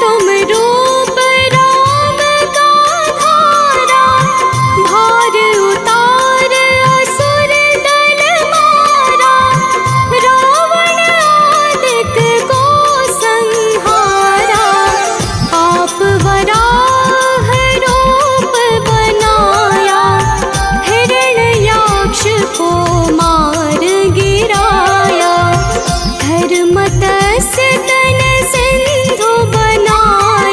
तुम रूप राम का धारा, भार उतार असुर दल मारा, रावण आदिक को संहारा। आप वराह रूप बनाया, हिरण्याक्ष को मार गिराया। धर्म तस तन सिंधु बनाया,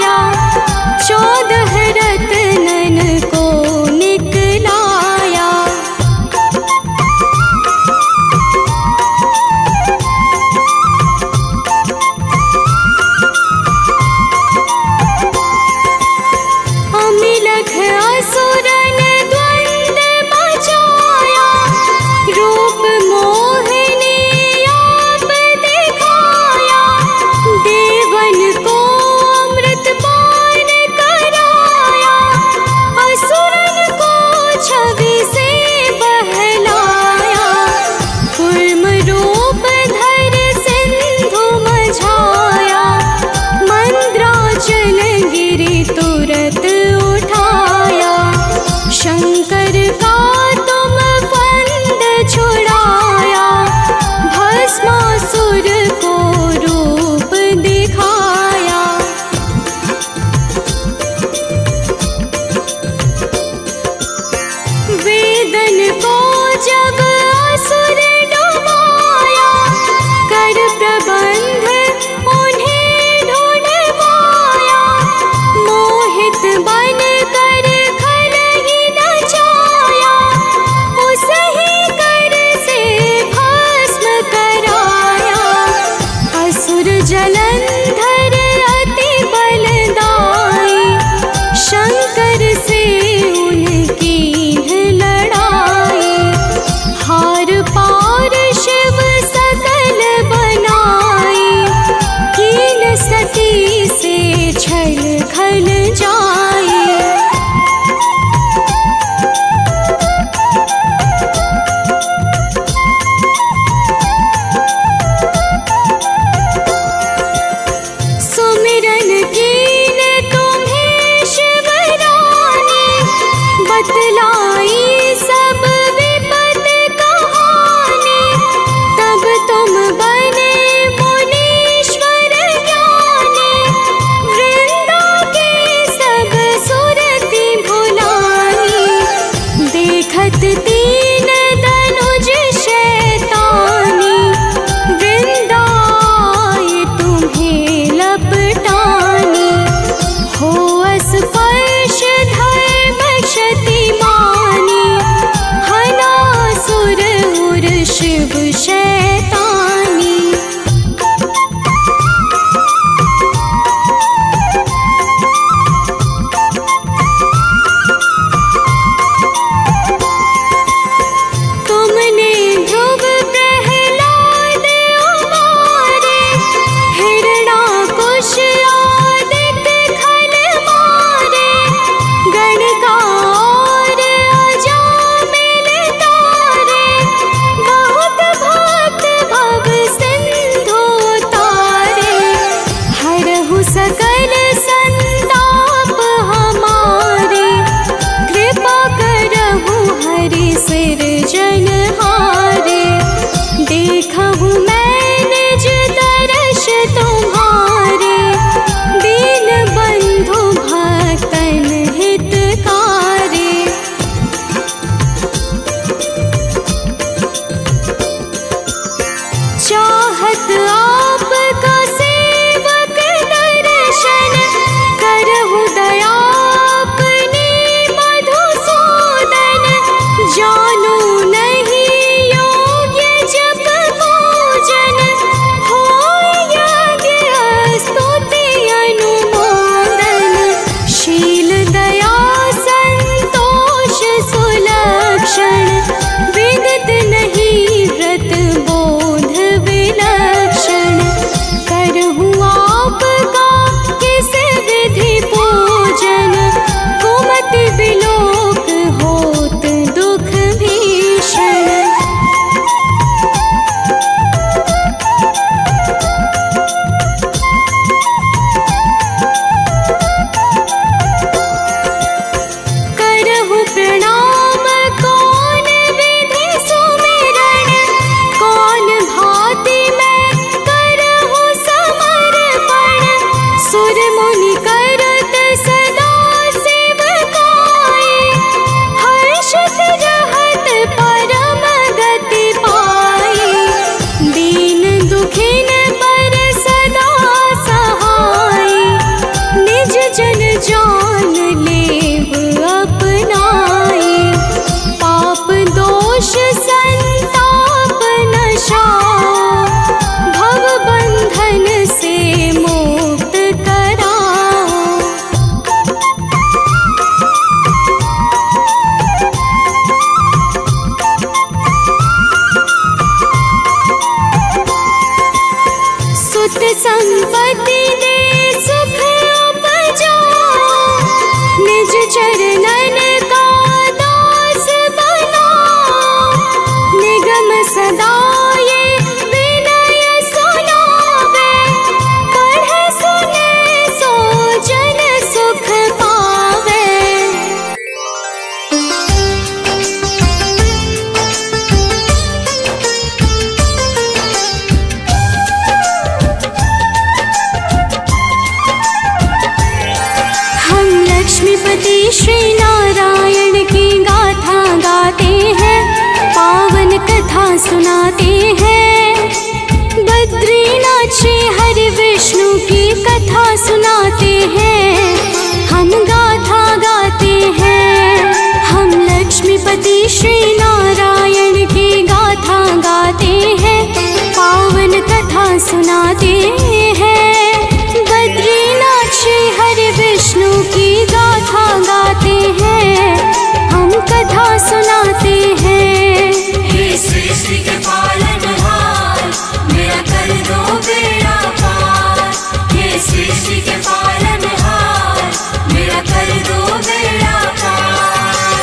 लक्ष्मीपति श्री नारायण की गाथा गाते हैं, पावन कथा सुनाते हैं। बद्रीनाथ श्री हरि विष्णु की कथा सुनाते हैं, हम गाथा गाते हैं। हम लक्ष्मीपति श्री नारायण की गाथा गाते हैं, पावन कथा सुनाते हैं। बद्रीनाथ श्री हरि विष्णु की गाथा गाते हैं, हम कथा सुनाते हैं। हे सृष्टि के पालनहार, मेरा कर दो बेड़ा पार। हे सृष्टि के पालनहार, मेरा कर दो बेड़ा पार।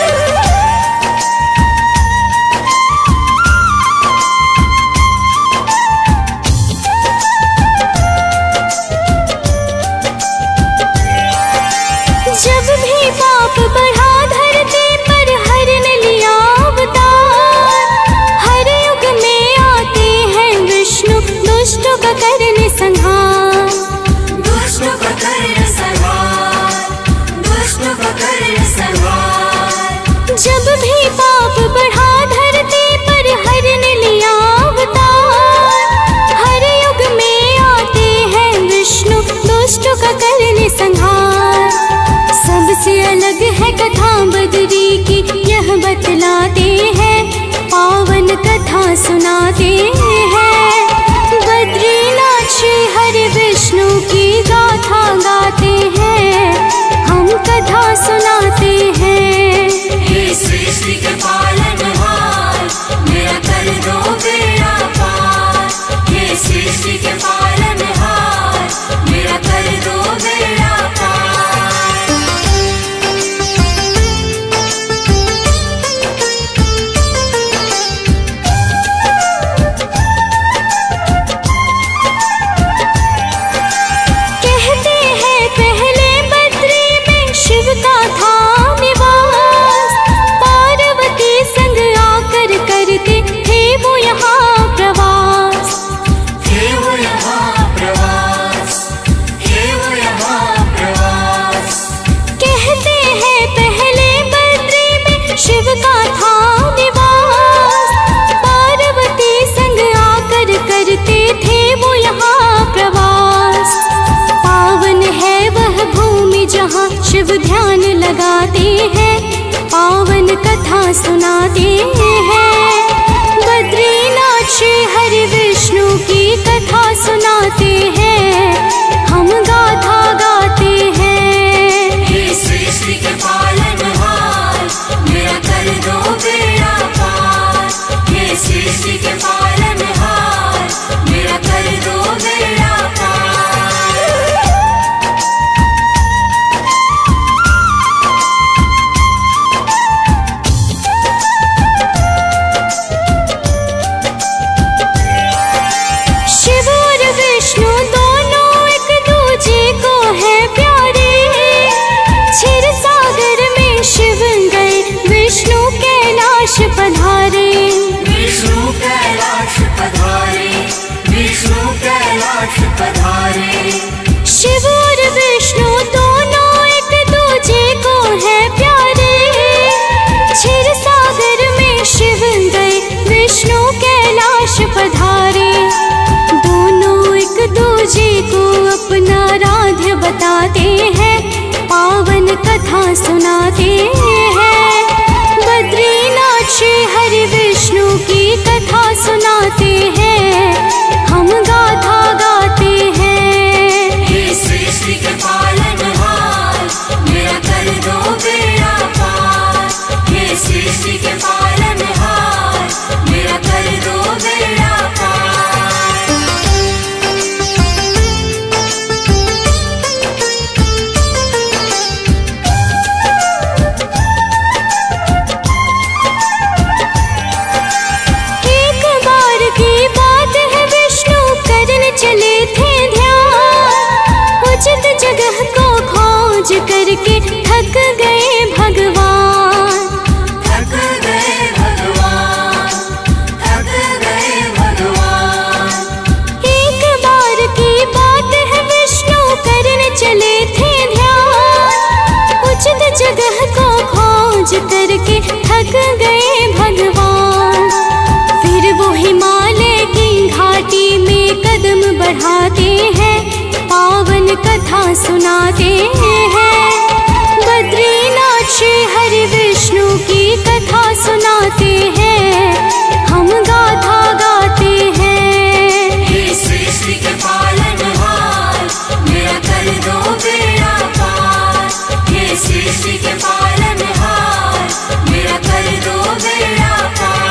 जब भी पाप बढ़ा धरती पर हरने लिया अवतार, हर युग में आते हैं विष्णु दुष्टों का करने संहार। दुष्टों का करने संहार, दुष्टों का करने संहार। जब भी पाप बढ़ा धरती पर हरने लिया अवतार, हर युग में आते हैं विष्णु दुष्टों का करने संहार। सबसे अलग है कथा बद्री की, यह बतलाते हैं, पावन कथा सुनाते हैं। बद्रीनाथ श्री हरि विष्णु की गाथा गाते हैं, हम कथा सुनाते हैं। हे सृष्टि के पालनहार, मेरा कर दो बेड़ा पार। हे सृष्टि के पालनहार, मेरा कर दो बेड़ा पार। कहते हैं पहले बद्री में शिव का था निवास, पार्वती संग आकर करते थे वो यहाँ प्रवास। हे वो यहाँ प्रवास, हे वो यहाँ प्रवास। कहते हैं पहले बद्री में शिव का था निवास, पार्वती संग आकर करते थे वो यहाँ प्रवास। पावन है वह भूमि जहाँ शिव ध्यान लगाते हैं, पावन कथा सुनाते हैं। बद्रीनाथ श्री हरि विष्णु की कथा सुनाते हैं, हम गाथा गाते हैं। हे सृष्टि के पालनहार, मेरा कर दो बेड़ा पार। हे सृष्टि के पालनहार, मेरा कर दो बेड़ा पार। शिव और विष्णु दोनों एक दूजे को है प्यारे। क्षीर सागर में शिव गए, विष्णु कैलाश पधारे। विष्णु कैलाश पधारे, विष्णु कैलाश पधारे। शिव और विष्णु दोनों एक दूजे को है प्यारे। क्षीर सागर में शिव गए, विष्णु कैलाश पधारे। दोनों एक दूजे को अपना राध्य बताते हैं, पावन कथा सुनाते हैं। बद्रीनाथ श्री हरि विष्णु की कथा सुनाते हैं, हम गाथा गाते हैं। हे सृष्टि के पालनहार, मेरा कर दो बेड़ा पार। हे सृष्टि के पालनहार, मेरा कर दो बेड़ा पार। एक बार की बात है, विष्णु करने चले थे ध्यान। उचित जगह को खोज करके थक गए भगवान। थक गए भगवान, थक गए भगवान। एक बार की बात है, विष्णु करने चले थे ध्यान। उचित जगह बढ़ाते हैं, पावन कथा सुनाते हैं। बद्रीनाथ श्री हरि विष्णु की कथा सुनाते हैं, हम गाथा गाते हैं। हे सृष्टि के पालनहार, मेरा कर दो बेड़ा पार। हे सृष्टि के पालनहार, मेरा कर दो बेड़ा पार।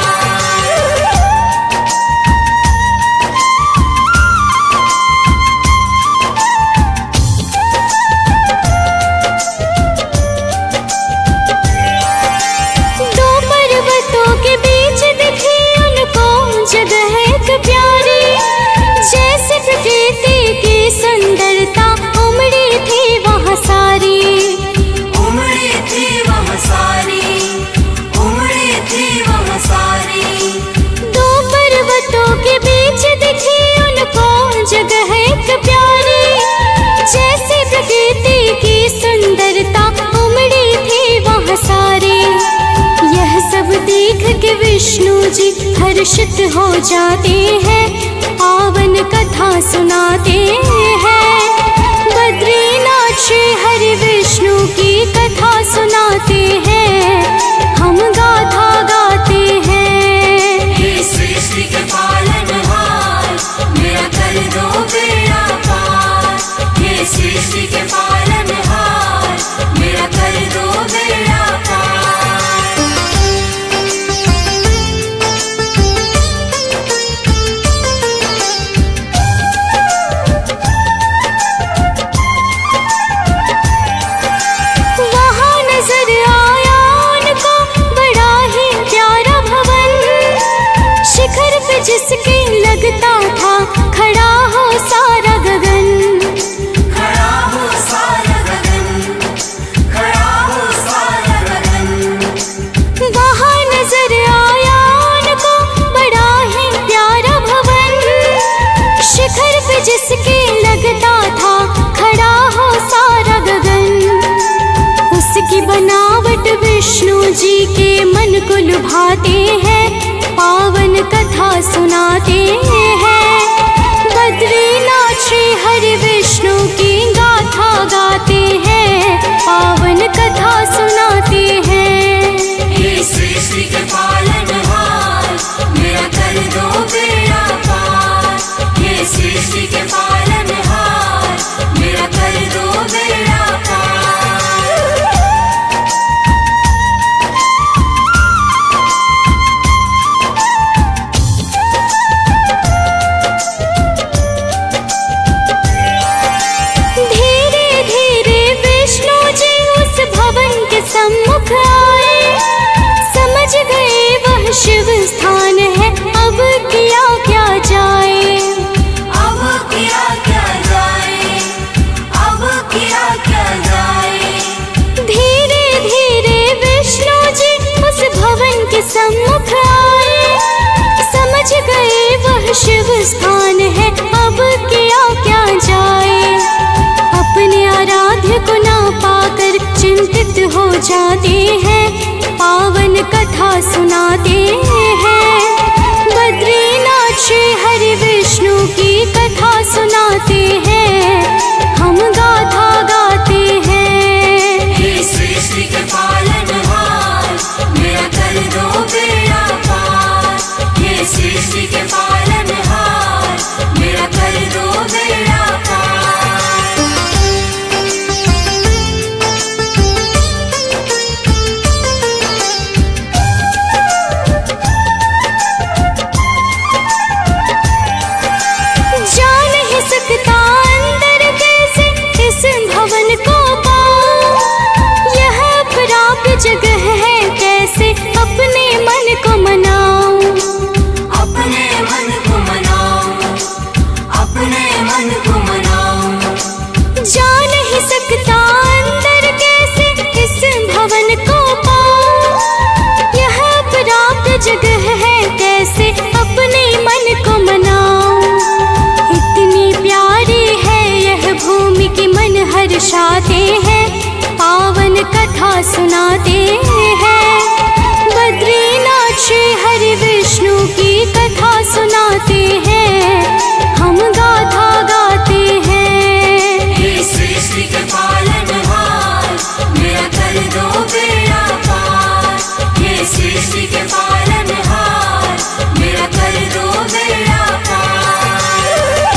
दो पर्वतों के बीच दिखी उनको जगह एक प्यारी, जैसे प्रकृति की सुंदरता उमड़ी थी वहाँ सारी। उमड़ी थी वहाँ सारी, उमड़ी थी वहाँ सारी। दो पर्वतों के बीच दिखी उनको जगह एक प्यारी, जैसे प्रकृति की सुंदरता उमड़ी थी वहाँ सारी। यह सब देख के विष्णु जी हर्षित हो जाते हैं, पावन कथा सुनाते हैं। बद्रीनाथ श्री हरि विष्णु की कथा सुनाते हैं, हम गाथा गाते हैं। हे सृष्टि के पालनहार, मेरा कर दो बेड़ा पार। हे सृष्टि के पालनहार, मेरा कर दो बेड़ा पार। वहाँ नजर आया उनको बड़ा ही प्यारा भवन, शिखर पे जिसके लगता था खड़ा हो सारा गगन। खड़ा हो सारा गगन, खड़ा हो सारा गगन। वहाँ नजर आया उनको बड़ा ही प्यारा भवन, शिखर पे जिसके लगता था खड़ा हो सारा गगन। उसकी बनावट विष्णु जी के मन को लुभाते हैं, पावन कथा सुनाते हैं। बद्रीनाथ श्री हरि विष्णु की गाथा गाते हैं, पावन कथा सुनाते हैं। हे सृष्टि के पालनहार, मेरा कर दो बेड़ा पार। हे सृष्टि के पालनहार, मेरा कर दो बेड़ा पार। धीरे धीरे विष्णु जी उस भवन के सम्मुख आए, समझ गए वह शिव स्थान है, अब किया क्या जाए। अब किया क्या जाए, अब किया क्या जाए। धीरे धीरे विष्णु जी उस भवन के सम्मुख आए, समझ गए वह शिव स्थान है, अब किया क्या जाए। अपने आराध्य को ना पाकर चिंतित हो जाते हैं, पावन कथा सुनाते हैं। बद्रीनाथ श्री हरि विष्णु की कथा सुनाते हैं, हम गाथा गाते हैं। हे सृष्टि के पालनहार, मेरा कर दो बेड़ा पार। हे सृष्टि के पालनहार, मेरा कर दो बेड़ा पार। जा नहीं सकता अंदर कैसे इस भवन को पाऊं, यह प्राप्य जगह है कैसे अपने मन को मनाऊं। अपने मन को मनाओ, अपने मन को मनाओ। जा नहीं सकता अंदर कैसे इस भवन को पाऊं, यह प्राप्य जगह है कैसे अपने मन को मनाऊं। इतनी प्यारी है यह भूमि कि मन हर्षाते हैं, पावन कथा सुनाते हैं। बद्रीनाथ श्री हरि विष्णु की कथा सुनाते हैं, हम गाथा सृष्टि के पालनहार, मेरा कर दो बेड़ा पार।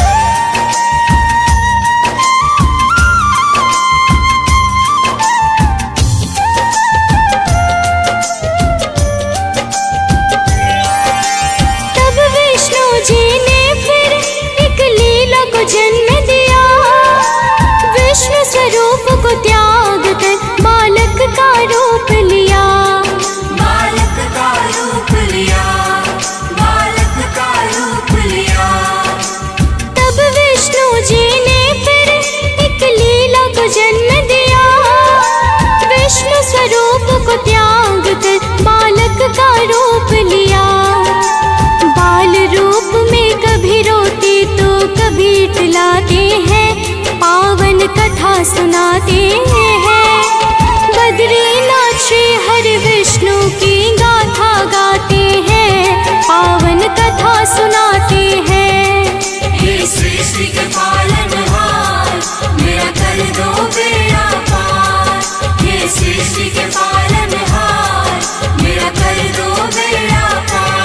तब विष्णु जी ने फिर एक लीला को जन्म दिया, विष्णु स्वरूप को त्याग कर बालक का रूप लिया। बालक का रूप लिया, बालक का रूप लिया। तब विष्णु जी ने फिर एक लीला को जन्म दिया, विष्णु स्वरूप को त्याग कर बालक का रूप लिया। बाल रूप में कभी रोते तो कभी टलाते हैं, पावन कथा सुनाते हैं। बद्रीनाथ श्री हरि विष्णु की गाथा गाते हैं, पावन कथा सुनाते हैं। हे सृष्टि के पालनहार, मेरा कर दो बेड़ा पार। हे सृष्टि के पालनहार, मेरा कर दो बेड़ा पार।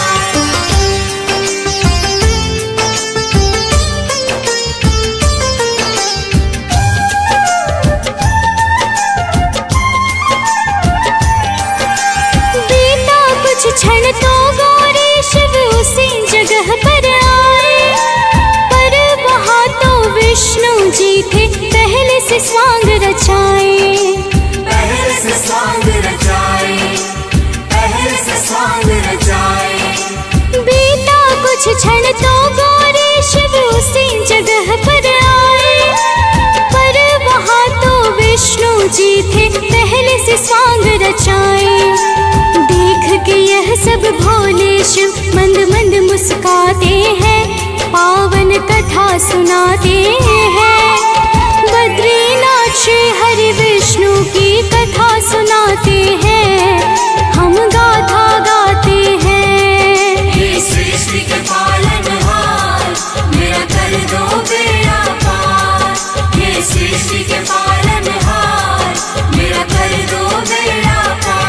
बीता कुछ क्षण तो गौरी शिव उसी जगह पर आए, पर वहाँ तो विष्णु जी थे पहले से स्वांग रचाए। पहले से स्वांग रचाए, पहले से स्वांग रचाए। बीता कुछ क्षण तो गौरी शिव उसी जगह पर आए, पर वहाँ तो विष्णु जी थे पहले से स्वांग रचाए। देख के यह सब भोले शिव मंद मंद मुस्काते हैं, पावन कथा सुनाते हैं। बद्रीनाथ श्री हरि विष्णु की कथा सुनाते हैं, हम गाथा गाते हैं। हे सृष्टि के पालनहार, मेरा कर दो बेड़ा पार। हे सृष्टि के पालनहार, मेरा कर दो बेड़ा पार।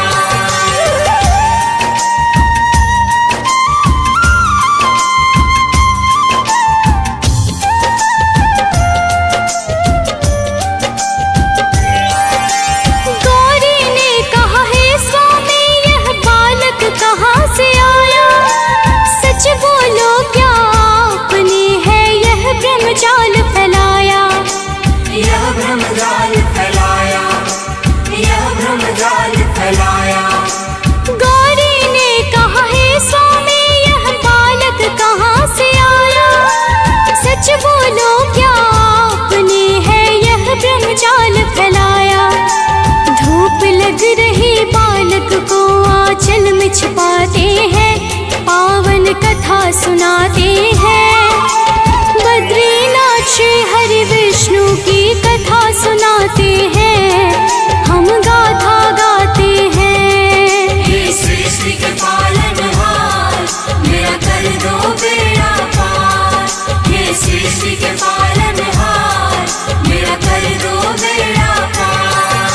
गौरी ने कहा है स्वामी यह बालक कहाँ से आया, सच बोलो क्या आपने है यह ब्रह्मजाल फैलाया। यह ब्रह्मजाल फैलाया, यह ब्रह्मजाल फैलाया। गौरी ने कहा है स्वामी यह बालक कहाँ से आया, सच बोलो क्या आपने है यह ब्रह्मजाल फैलाया। धूप लग रही बालक को आंचल में छिपाते हैं, पावन कथा सुनाते हैं। बद्रीनाथ श्री हरि विष्णु की कथा सुनाते हैं, हम गाथा गाते हैं। हे सृष्टि के पालनहार, मेरा कर दो बेड़ा पार। हे सृष्टि के पालनहार, मेरा कर दो बेड़ा पार।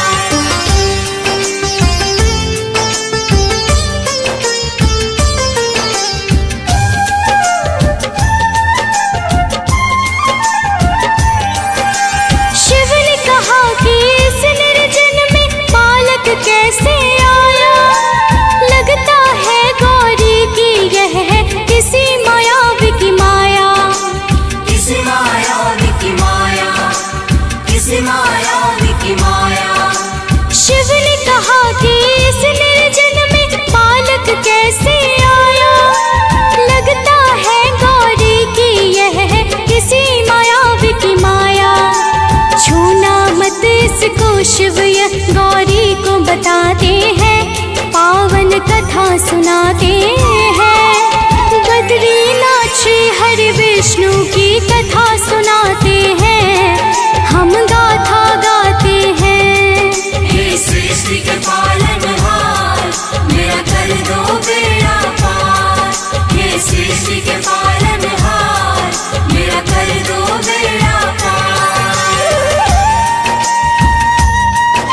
शिव ने कहा कि इस निर्जन में बालक कैसे आया, लगता है गौरी की यह है किसी मायावी की माया। किसी मायावी की माया, किसी मायावी की माया। शिव ने कहा कि इस निर्जन में बालक कैसे आया, लगता है गौरी की यह है किसी मायावी की माया। छूना मत इसको शिव यह गौरी को बताते हैं, पावन कथा सुनाते हैं। बद्रीनाथ श्री हरि विष्णु की कथा सुनाते हैं, हम गाथा गाते हैं। हे सृष्टि के पालनहार, मेरा कर दो बेड़ा पार। हे सृष्टि के पालनहार, मेरा कर दो बेड़ा पार।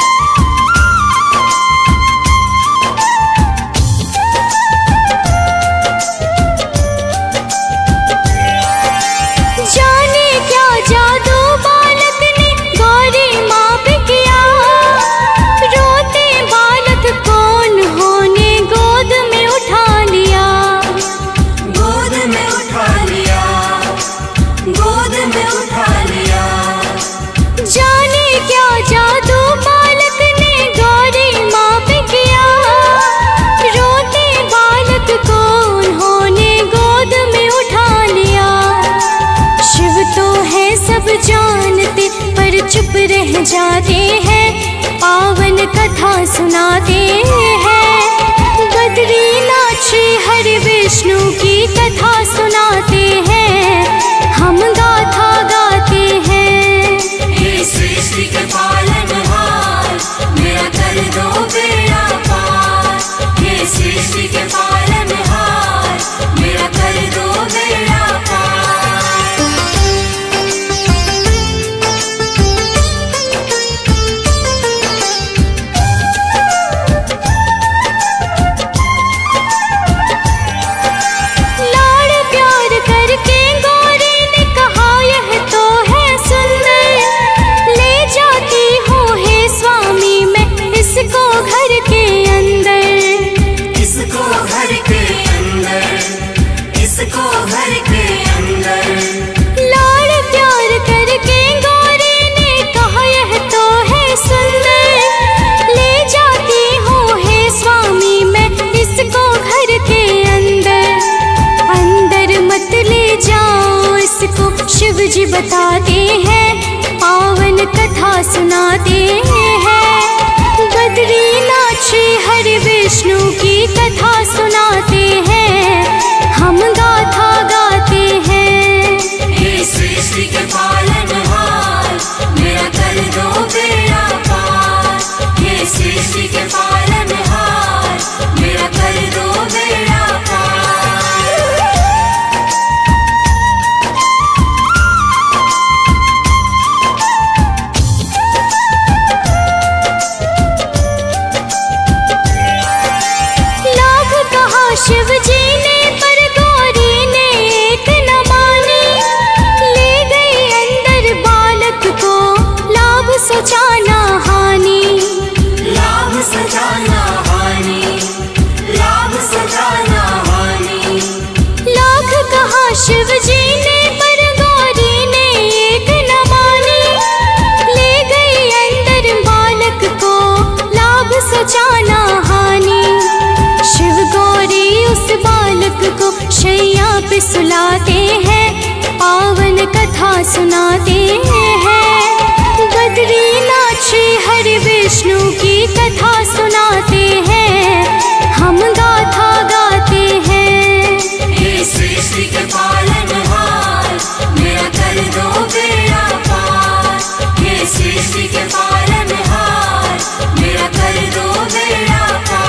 जाते हैं, पावन कथा सुनाते हैं। बद्रीनाथ श्री हरि विष्णु की कथा सुनाते हैं, हम गाथा गाते हैं। हे सृष्टि के पालनहार, मेरा कर दो बेड़ा पार। हे सृष्टि के पालनहार, मेरा कर दो बेड़ा पार। लाड़ प्यार करके गौरी ने कहा यह तो है सुंदर, ले जाती हूँ हे स्वामी मैं इसको घर के अंदर। इसको घर के अंदर, इसको घर के अंदर। लाड़ प्यार करके गौरी ने कहा यह तो है सुंदर, ले जाती हूँ हे स्वामी मैं इसको घर के अंदर। अंदर मत ले जाओ इसको, शिव जी बताते हैं, पावन कथा सुनाते हैं। बद्रीनाथ श्री हरि विष्णु की कथा सुनाते हैं, हम गाथा गाते हैं। हे सृष्टि के पालनहार, मेरा कर दो बेड़ा पार। हे सृष्टि के पालनहार, मेरा कर दो बेड़ा पार। लाख कहा शिव जी ने पर गौरी ने एक न मानी, ले गई अंदर बालक को लाभ सोचा ना हानि। लाभ सजाना हानि, लाभ सजाना हानि। लाख कहा शिव जी ने पर गौरी ने एक न मानी, ले गई अंदर बालक को लाभ सोचा ना हानि। शिव गौरी उस बालक को शैया पे सुलाते हैं, पावन कथा सुनाते हैं। बद्रीनाथ श्री हरि विष्णु की कथा सुनाते हैं, हम गाथा गाते हैं। हे सृष्टि के पालनहार, मेरा कर दो बेड़ा पार। हे सृष्टि के पालनहार, मेरा कर दो बेड़ा पार।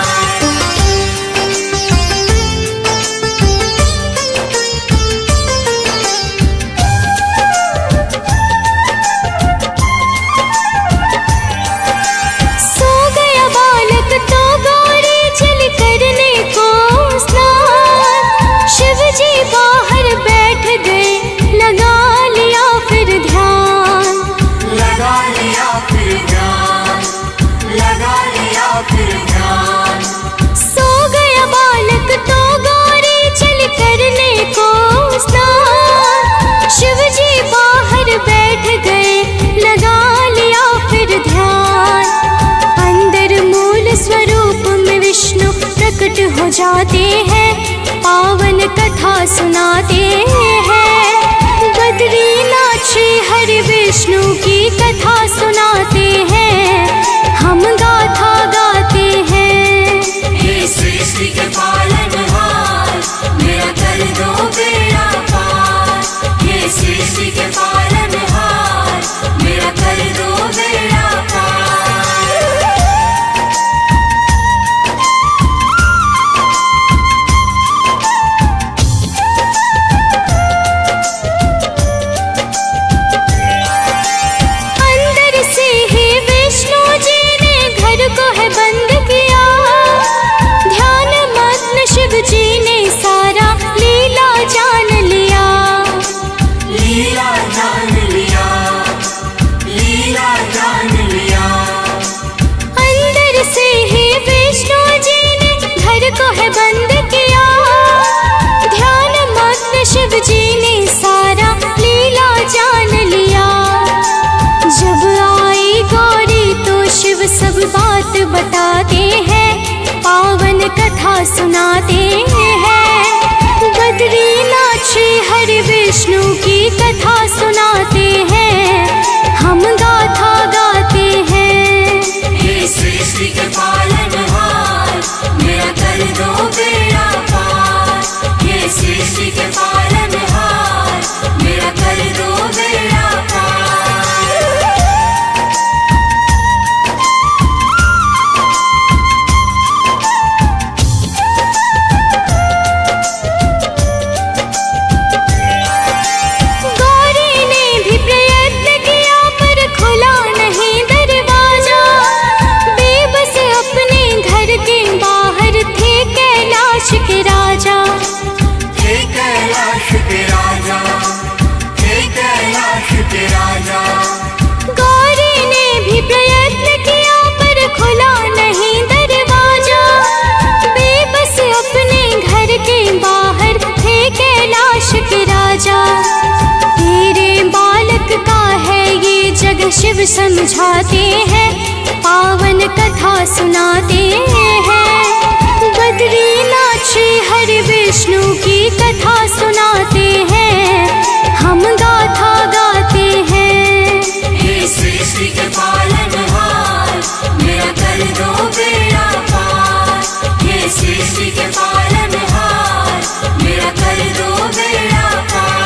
सो गया बालक तो गौरी चल करने को स्नान, शिव जी बाहर बैठ गए, लगा लिया फिर ध्यान। लगा लिया फिर ध्यान, लगा लिया फिर ध्यान। सो गया बालक तो गौरी चल करने को स्नान, शिव जी बाहर बैठ गए, लगा लिया फिर ध्यान। अंदर मूल स्वरूप में विष्णु प्रकट हो जाते हैं, पावन कथा सुनाते हैं। बद्रीनाथ श्री हरि विष्णु की कथा सुनाते हैं, हम गाथा गाते हैं। हे सृष्टि के पालनहार, मेरा कर दो बेड़ा पार। हे सृष्टि के पालनहार, मेरा कर दो बेड़ा पार। अंदर से ही विष्णु जी ने घर को है बंद किया, ध्यान मग्न शिव जी ने सारा लीला जान लिया। लीला जान लिया, लीला जान लिया। अंदर से ही विष्णु जी ने घर को है बंद किया, ध्यान मग्न शिव जी ने सारा लीला जान लिया। जब आई गौरी तो शिव सब बात बताते हैं, पावन कथा सुनाते हैं। बद्रीनाथ श्री हरि विष्णु की कथा सुनाते हैं, हम गाथा समझाते हैं, पावन कथा सुनाते हैं। बद्रीनाथ श्री हरि विष्णु की कथा सुनाते हैं, हम गाथा गाते हैं। हे सृष्टि के पालनहार, मेरा कर दो बेड़ा पार। हे सृष्टि के पालनहार, मेरा कर दो बेड़ा पार।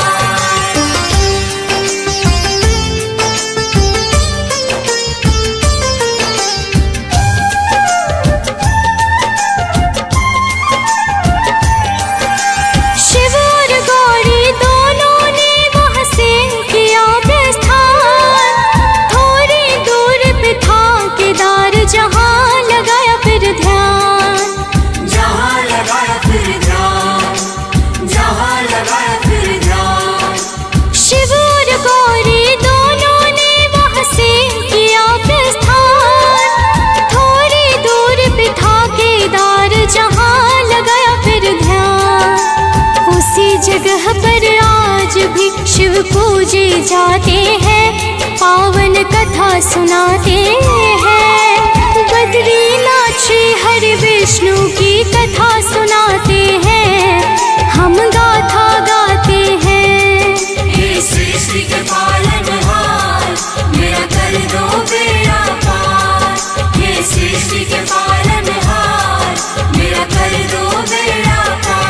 शिव और गौरी दोनों ने वहाँ से किया प्रस्थान, थोड़ी दूर पे था केदार, जहाँ लगाया फिर ध्यान। जहाँ लगाया फिर ध्यान, जहाँ लगाया फिर ध्यान। शिव और गौरी दोनों ने वहाँ से किया प्रस्थान, थोड़ी दूर पे था केदार, जहाँ लगाया फिर ध्यान। उसी जगह पर आज भी शिव पूजे जाते हैं, पावन कथा सुनाते हैं। बद्रीनाथ श्री हरि विष्णु की कथा सुनाते हैं, हम गाथा गाते हैं। हे सृष्टि के पालनहार, मेरा कर दो बेड़ा पार। हे सृष्टि के पालनहार, मेरा कर दो बेड़ा पार।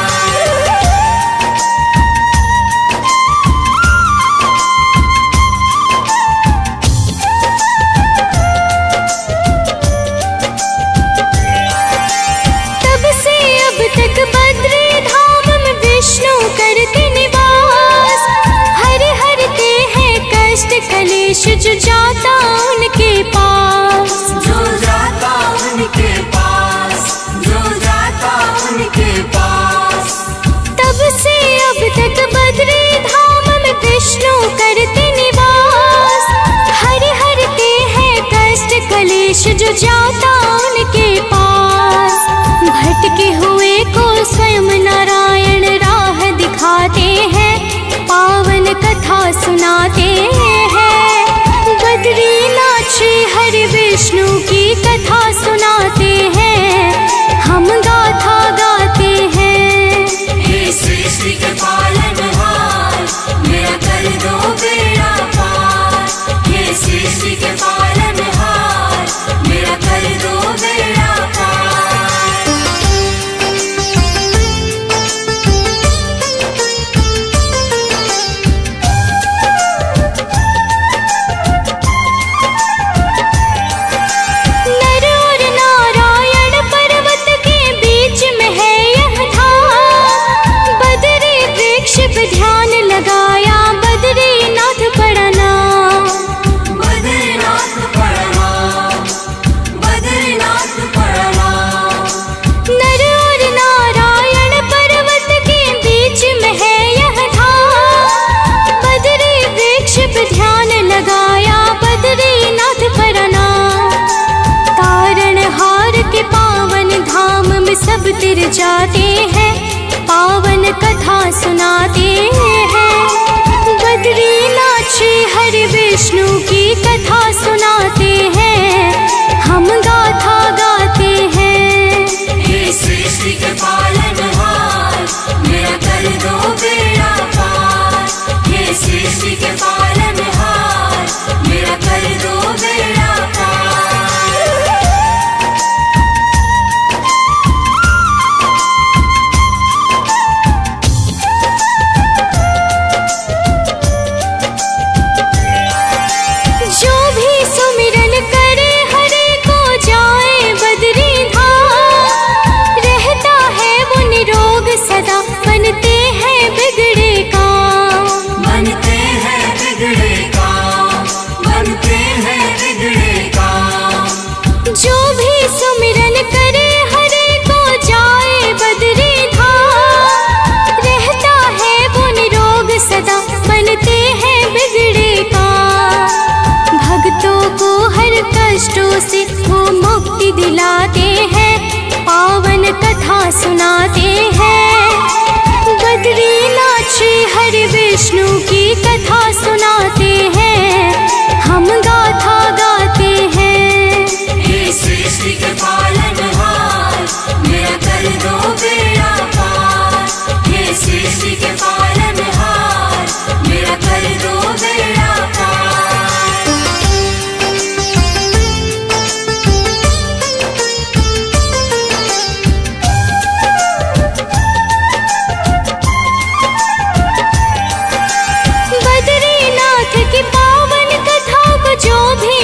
तब से अब तक बद्री धाम में विष्णु करते निवास, हर हरते हैं कष्ट कलेश जो जाता उनके पास। जो जाता उनके पास, जो जाता उनके पास। तब से अब तक बद्री धाम में विष्णु करते निवास, हर हरते हैं कष्ट कलेश जो जाता उनके पास। भटके हुए को स्वयं नारायण राह दिखाते हैं, पावन कथा सुनाते हैं। बद्रीनाथ श्री हरि विष्णु की कथा सुनाते हैं, हम गाथा गाते हैं। हे सृष्टि के पालनहार, मेरा कर दो बेड़ा पार। हे सृष्टि के पालनहार, मेरा कर दो बेड़ा पार। नर और नारायण पर्वत के बीच में है यह धाम, बद्री वृक्ष पे ध्यान लगाया, बद्रीनाथ पड़ा नाम। बद्रीनाथ प्रणाम, बद्रीनाथ प्रणाम। नर और नारायण पर्वत के बीच में है यह धाम, बद्री वृक्ष पे ध्यान लगाया, बद्रीनाथ पड़ा नाम। तारणहार के पावन धाम में सब तिर जाते हैं, पावन कथा सुनाते हैं। बद्रीनाथ श्री हरि विष्णु की कथा सुनाते हैं, हम गाथा गाते हैं। हे सृष्टि के पालनहार, मेरा कर दो बेड़ा पार। हे सृष्टि के पालनहार, मेरा कर दो बेड़ा पार। जो भी सुमिरन करे हरि को जाए बद्री धाम, रहता है वो निरोग सदा, बनते हैं बिगड़े काम। बनते हैं बिगड़े काम, बनते हैं बिगड़े काम। जो भी सुमिरन करे हरि को जाए बद्री धाम, रहता है वो निरोग सदा, बनते हैं बिगड़े काम। भक्तों को हर कष्टों से वो मुक्ति दिलाते हैं, पावन कथा सुनाते हैं। बद्रीनाथ श्री हरि विष्णु की कथा सुनाते हैं, हम गाते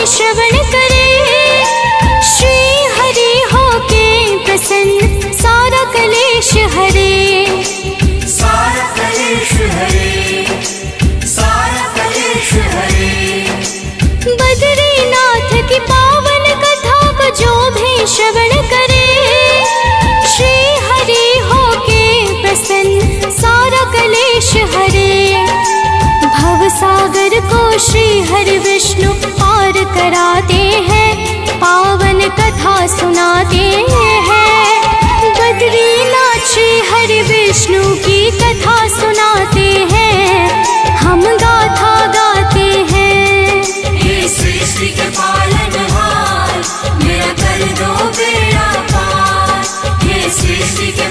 श्रवण करे। श्री हरि हो के प्रसन्न सारा कलेश हरे। सारा कलेश हरे, सारा कलेश हरे। बद्रीनाथ की पावन कथा को जो भी श्रवण करे। श्री हरि हो के प्रसन्न सारा कलेश हरे। भव सागर को श्री हरि विष्णु पार कराते हैं, पावन कथा सुनाते हैं। बद्रीनाथ श्री हरि विष्णु की कथा सुनाते हैं, हम गाथा गाते हैं। हे सृष्टि के पालनहार, मेरा कर दो बेड़ा पार। हे सृष्टि के